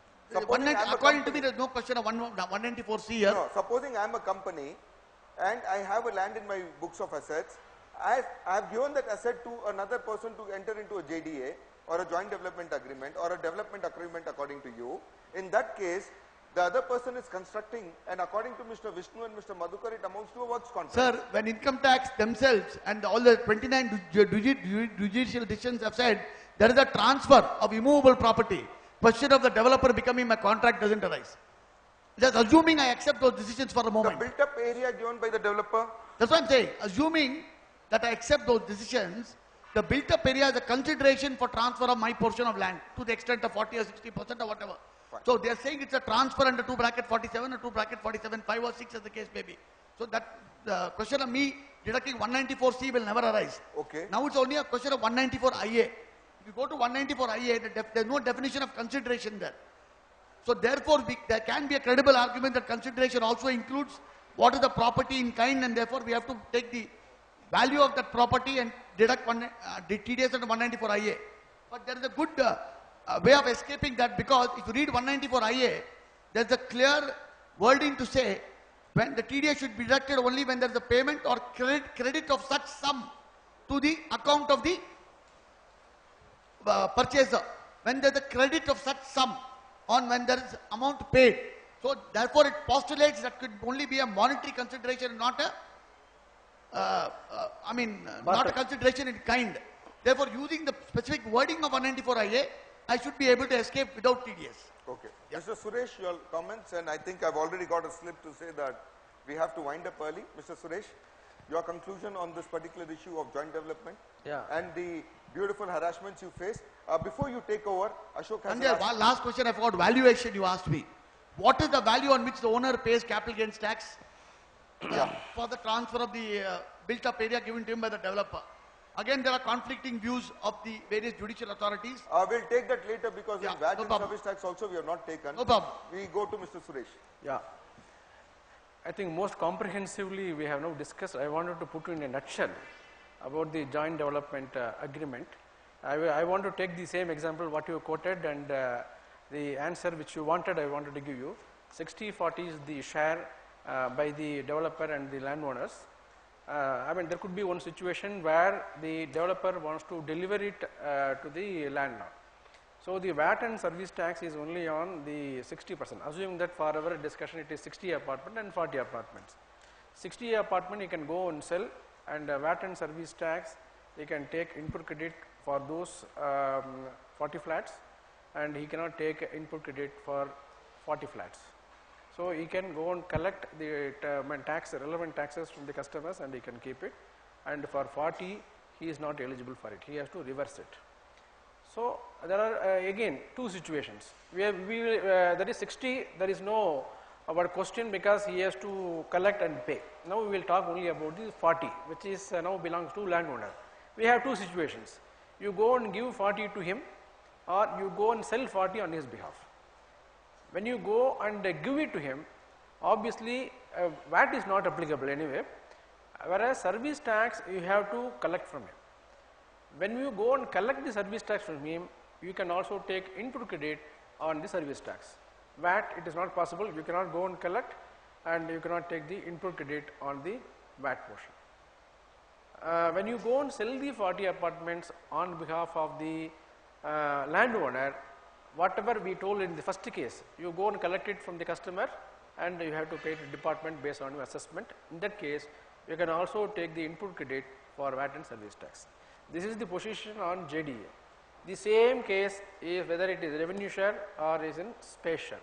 one ninety, I'm a according to company- me, there's no question of one ninety-four C here. No, supposing I'm a company and I have a land in my books of assets, I, I have given that asset to another person to enter into a J D A or a joint development agreement or a development agreement according to you. In that case, the other person is constructing, and according to Mister Vishnu and Mister Madhukar, it amounts to a works contract. Sir, when income tax themselves and all the twenty-nine judicial decisions have said there is a transfer of immovable property, question of the developer becoming my contract doesn't arise. Just assuming I accept those decisions for a moment. The built up area given by the developer? That's what I'm saying. Assuming that I accept those decisions, the built up area is a consideration for transfer of my portion of land to the extent of forty or sixty percent or whatever. Fine. So they are saying it's a transfer under two bracket forty-seven or two bracket forty-seven, five or six as the case may be. So that the question of me deducting one ninety-four C will never arise. Okay. Now it's only a question of one ninety-four I A. If you go to one ninety-four I A, the there's no definition of consideration there. So therefore, we, there can be a credible argument that consideration also includes what is the property in kind, and therefore we have to take the value of that property and deduct one, uh, T D S under one ninety-four I A. But there is a good uh, uh, way of escaping that, because if you read one ninety-four I A, there is a clear wording to say when the T D S should be deducted only when there is a payment or credit, credit of such sum to the account of the uh, purchaser. When there is a credit of such sum on when there is amount paid. So therefore it postulates that could only be a monetary consideration, not a Uh, uh, I mean, uh, not a consideration in kind. Therefore, using the specific wording of one ninety-four I A, I should be able to escape without T D S. Okay. Yeah. Mister Suresh, your comments, and I think I've already got a slip to say that we have to wind up early. Mister Suresh, your conclusion on this particular issue of joint development Yeah. and the beautiful harassments you face. Uh, before you take over, Ashok has Sanjay, one last question I forgot. Valuation you asked me. What is the value on which the owner pays capital gains tax? Yeah. For the transfer of the uh, built up area given to him by the developer. Again, there are conflicting views of the various judicial authorities. Uh, we'll take that later, because Yeah, in V A T no and problem. service tax also we have not taken. No problem. We go to Mister Suresh. Yeah. I think most comprehensively we have now discussed. I wanted to put in a nutshell about the joint development uh, agreement. I, I want to take the same example what you quoted, and uh, the answer which you wanted I wanted to give you. sixty forty is the share uh, by the developer and the landowners. Uh, I mean, there could be one situation where the developer wants to deliver it uh, to the landlord. So the V A T and service tax is only on the sixty percent. Assuming that for our discussion it is sixty apartment and forty apartments. sixty apartment you can go and sell, and uh, V A T and service tax you can take input credit for those um, forty flats, and he cannot take input credit for forty flats. So he can go and collect the uh, tax, relevant taxes from the customers, and he can keep it, and for forty he is not eligible for it, he has to reverse it. So there are uh, again two situations. We have, we will, uh, there is sixty, there is no our question because he has to collect and pay. Now we will talk only about the forty, which is uh, now belongs to landowner. We have two situations. You go and give forty to him, or you go and sell forty on his behalf. When you go and uh, give it to him, obviously uh, V A T is not applicable anyway, whereas service tax you have to collect from him. When you go and collect the service tax from him, you can also take input credit on the service tax. V A T, it is not possible, you cannot go and collect, and you cannot take the input credit on the V A T portion. Uh, when you go and sell the forty apartments on behalf of the uh, landowner, whatever we told in the first case, you go and collect it from the customer, and you have to pay to the department based on your assessment. In that case, you can also take the input credit for V A T and service tax. This is the position on J D A. The same case is whether it is revenue share or is in space share.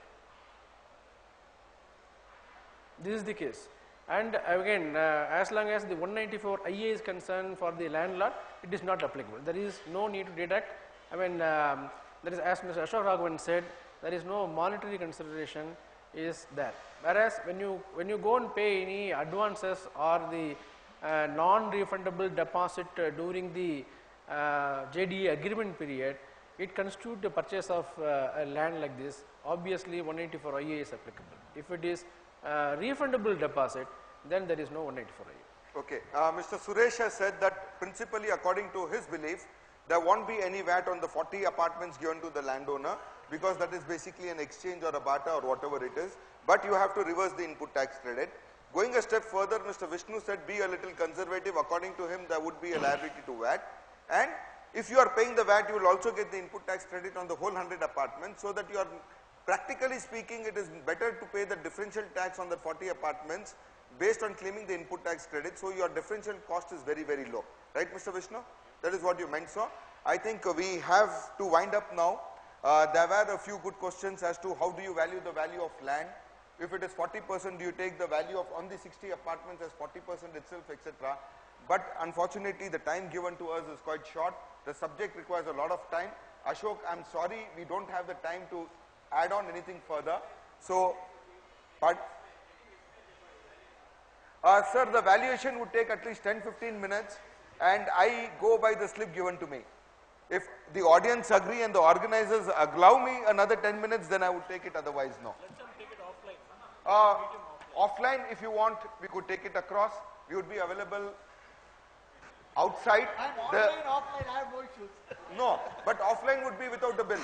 This is the case. And again, uh, as long as the one ninety-four I A is concerned for the landlord, it is not applicable. There is no need to deduct. I mean, um, there is, as Mister Ashok Raghavan said, there is no monetary consideration is there. Whereas when you when you go and pay any advances or the uh, non-refundable deposit uh, during the uh, J D A agreement period, it constitutes the purchase of uh, a land like this. Obviously, one eighty-four I A is applicable. If it is uh, refundable deposit, then there is no one eighty-four I A. Okay, uh, Mister Suresh has said that principally, according to his belief, there won't be any V A T on the forty apartments given to the landowner, because that is basically an exchange or a barter or whatever it is, but you have to reverse the input tax credit. Going a step further, Mister Vishnu said be a little conservative. According to him, there would be a liability to V A T. And if you are paying the V A T, you will also get the input tax credit on the whole one hundred apartments, so that you are, practically speaking, it is better to pay the differential tax on the forty apartments based on claiming the input tax credit. So your differential cost is very, very low. Right, Mister Vishnu? That is what you meant, so. I think uh, we have to wind up now. Uh, there were a few good questions as to how do you value the value of land. If it is forty percent, do you take the value of on the sixty apartments as forty percent itself, et cetera. But unfortunately, the time given to us is quite short. The subject requires a lot of time. Ashok, I'm sorry, we don't have the time to add on anything further. So, but, uh, sir, the valuation would take at least ten to fifteen minutes, and I go by the slip given to me. If the audience agree and the organizers allow me another ten minutes, then I would take it, otherwise no. Uh, offline, if you want, we could take it across. We would be available outside. I'm the, online, offline, I have no issues. No, but offline would be without the bill.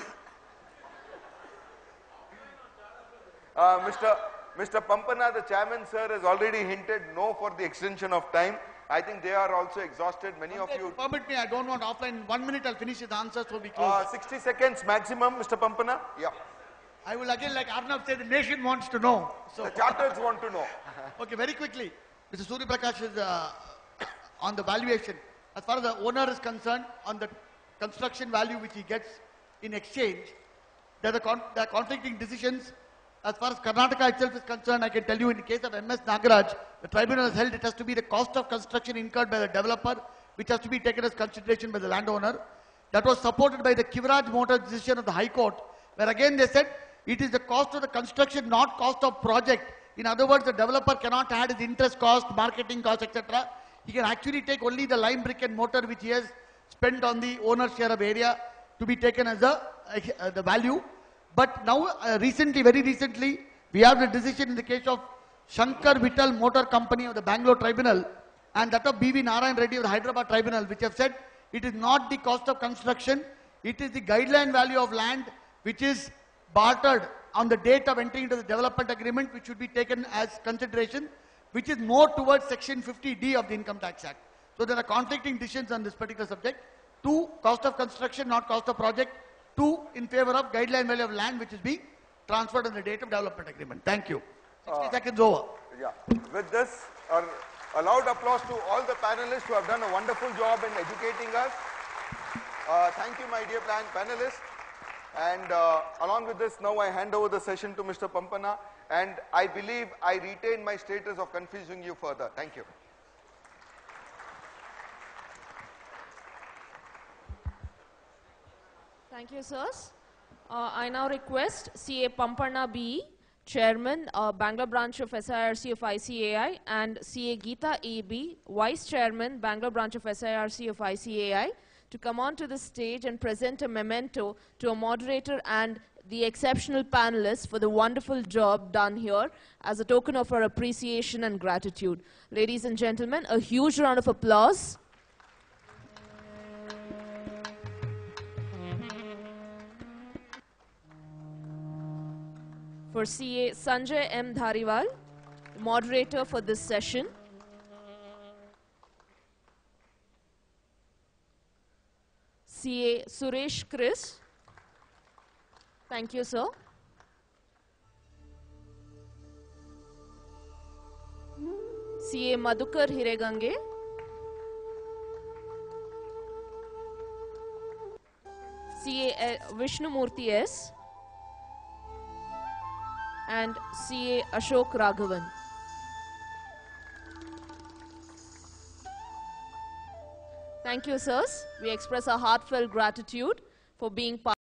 Uh, Mister Mister Pampana, the chairman, sir, has already hinted no for the extension of time. I think they are also exhausted. Many of you. Permit me, I don't want offline. One minute, I'll finish his answer, so we close. Uh, sixty seconds maximum, Mister Pampana. Yeah. I will again, like Arnav said, the nation wants to know. So The charters want to know. okay, very quickly, Mister Surya Prakash is uh, on the valuation. As far as the owner is concerned, on the construction value which he gets in exchange, there are, con there are conflicting decisions. As far as Karnataka itself is concerned, I can tell you in the case of M S Nagaraj, the tribunal has held it has to be the cost of construction incurred by the developer, which has to be taken as consideration by the landowner. That was supported by the Kivraj Motors decision of the High Court, where again they said it is the cost of the construction, not cost of project. In other words, the developer cannot add his interest cost, marketing cost, et cetera. He can actually take only the lime, brick and mortar which he has spent on the owner's share of area to be taken as a, uh, the value. But now, uh, recently, very recently, we have the decision in the case of Shankar Vittal Motor Company of the Bangalore Tribunal and that of B V Narayan Reddy of the Hyderabad Tribunal, which have said it is not the cost of construction, it is the guideline value of land which is bartered on the date of entering into the development agreement, which should be taken as consideration, which is more towards section fifty D of the Income Tax Act. So there are conflicting decisions on this particular subject. Two, cost of construction, not cost of project. Two, in favor of guideline value of land, which is being transferred on the date of development agreement. Thank you. sixty Uh, seconds over. Yeah. With this, uh, a loud applause to all the panelists who have done a wonderful job in educating us. Uh, thank you, my dear plan panelists. And uh, along with this, now I hand over the session to Mister Pampana, and I believe I retain my status of confusing you further. Thank you. Thank you, sirs. Uh, I now request C A Pampana B, Chairman, uh, Bangalore Branch of S I R C of I C A I, and C A Geeta A B, Vice Chairman, Bangalore Branch of S I R C of I C A I, to come on to the stage and present a memento to a moderator and the exceptional panelists for the wonderful job done here as a token of our appreciation and gratitude. Ladies and gentlemen, a huge round of applause. For C A Sanjay M. Dhariwal, moderator for this session. C A Suresh Kris. Thank you, sir. C A Madhukar Hiregange. C A Vishnumurthy S. And C A Ashok Raghavan. Thank you, sirs. We express our heartfelt gratitude for being part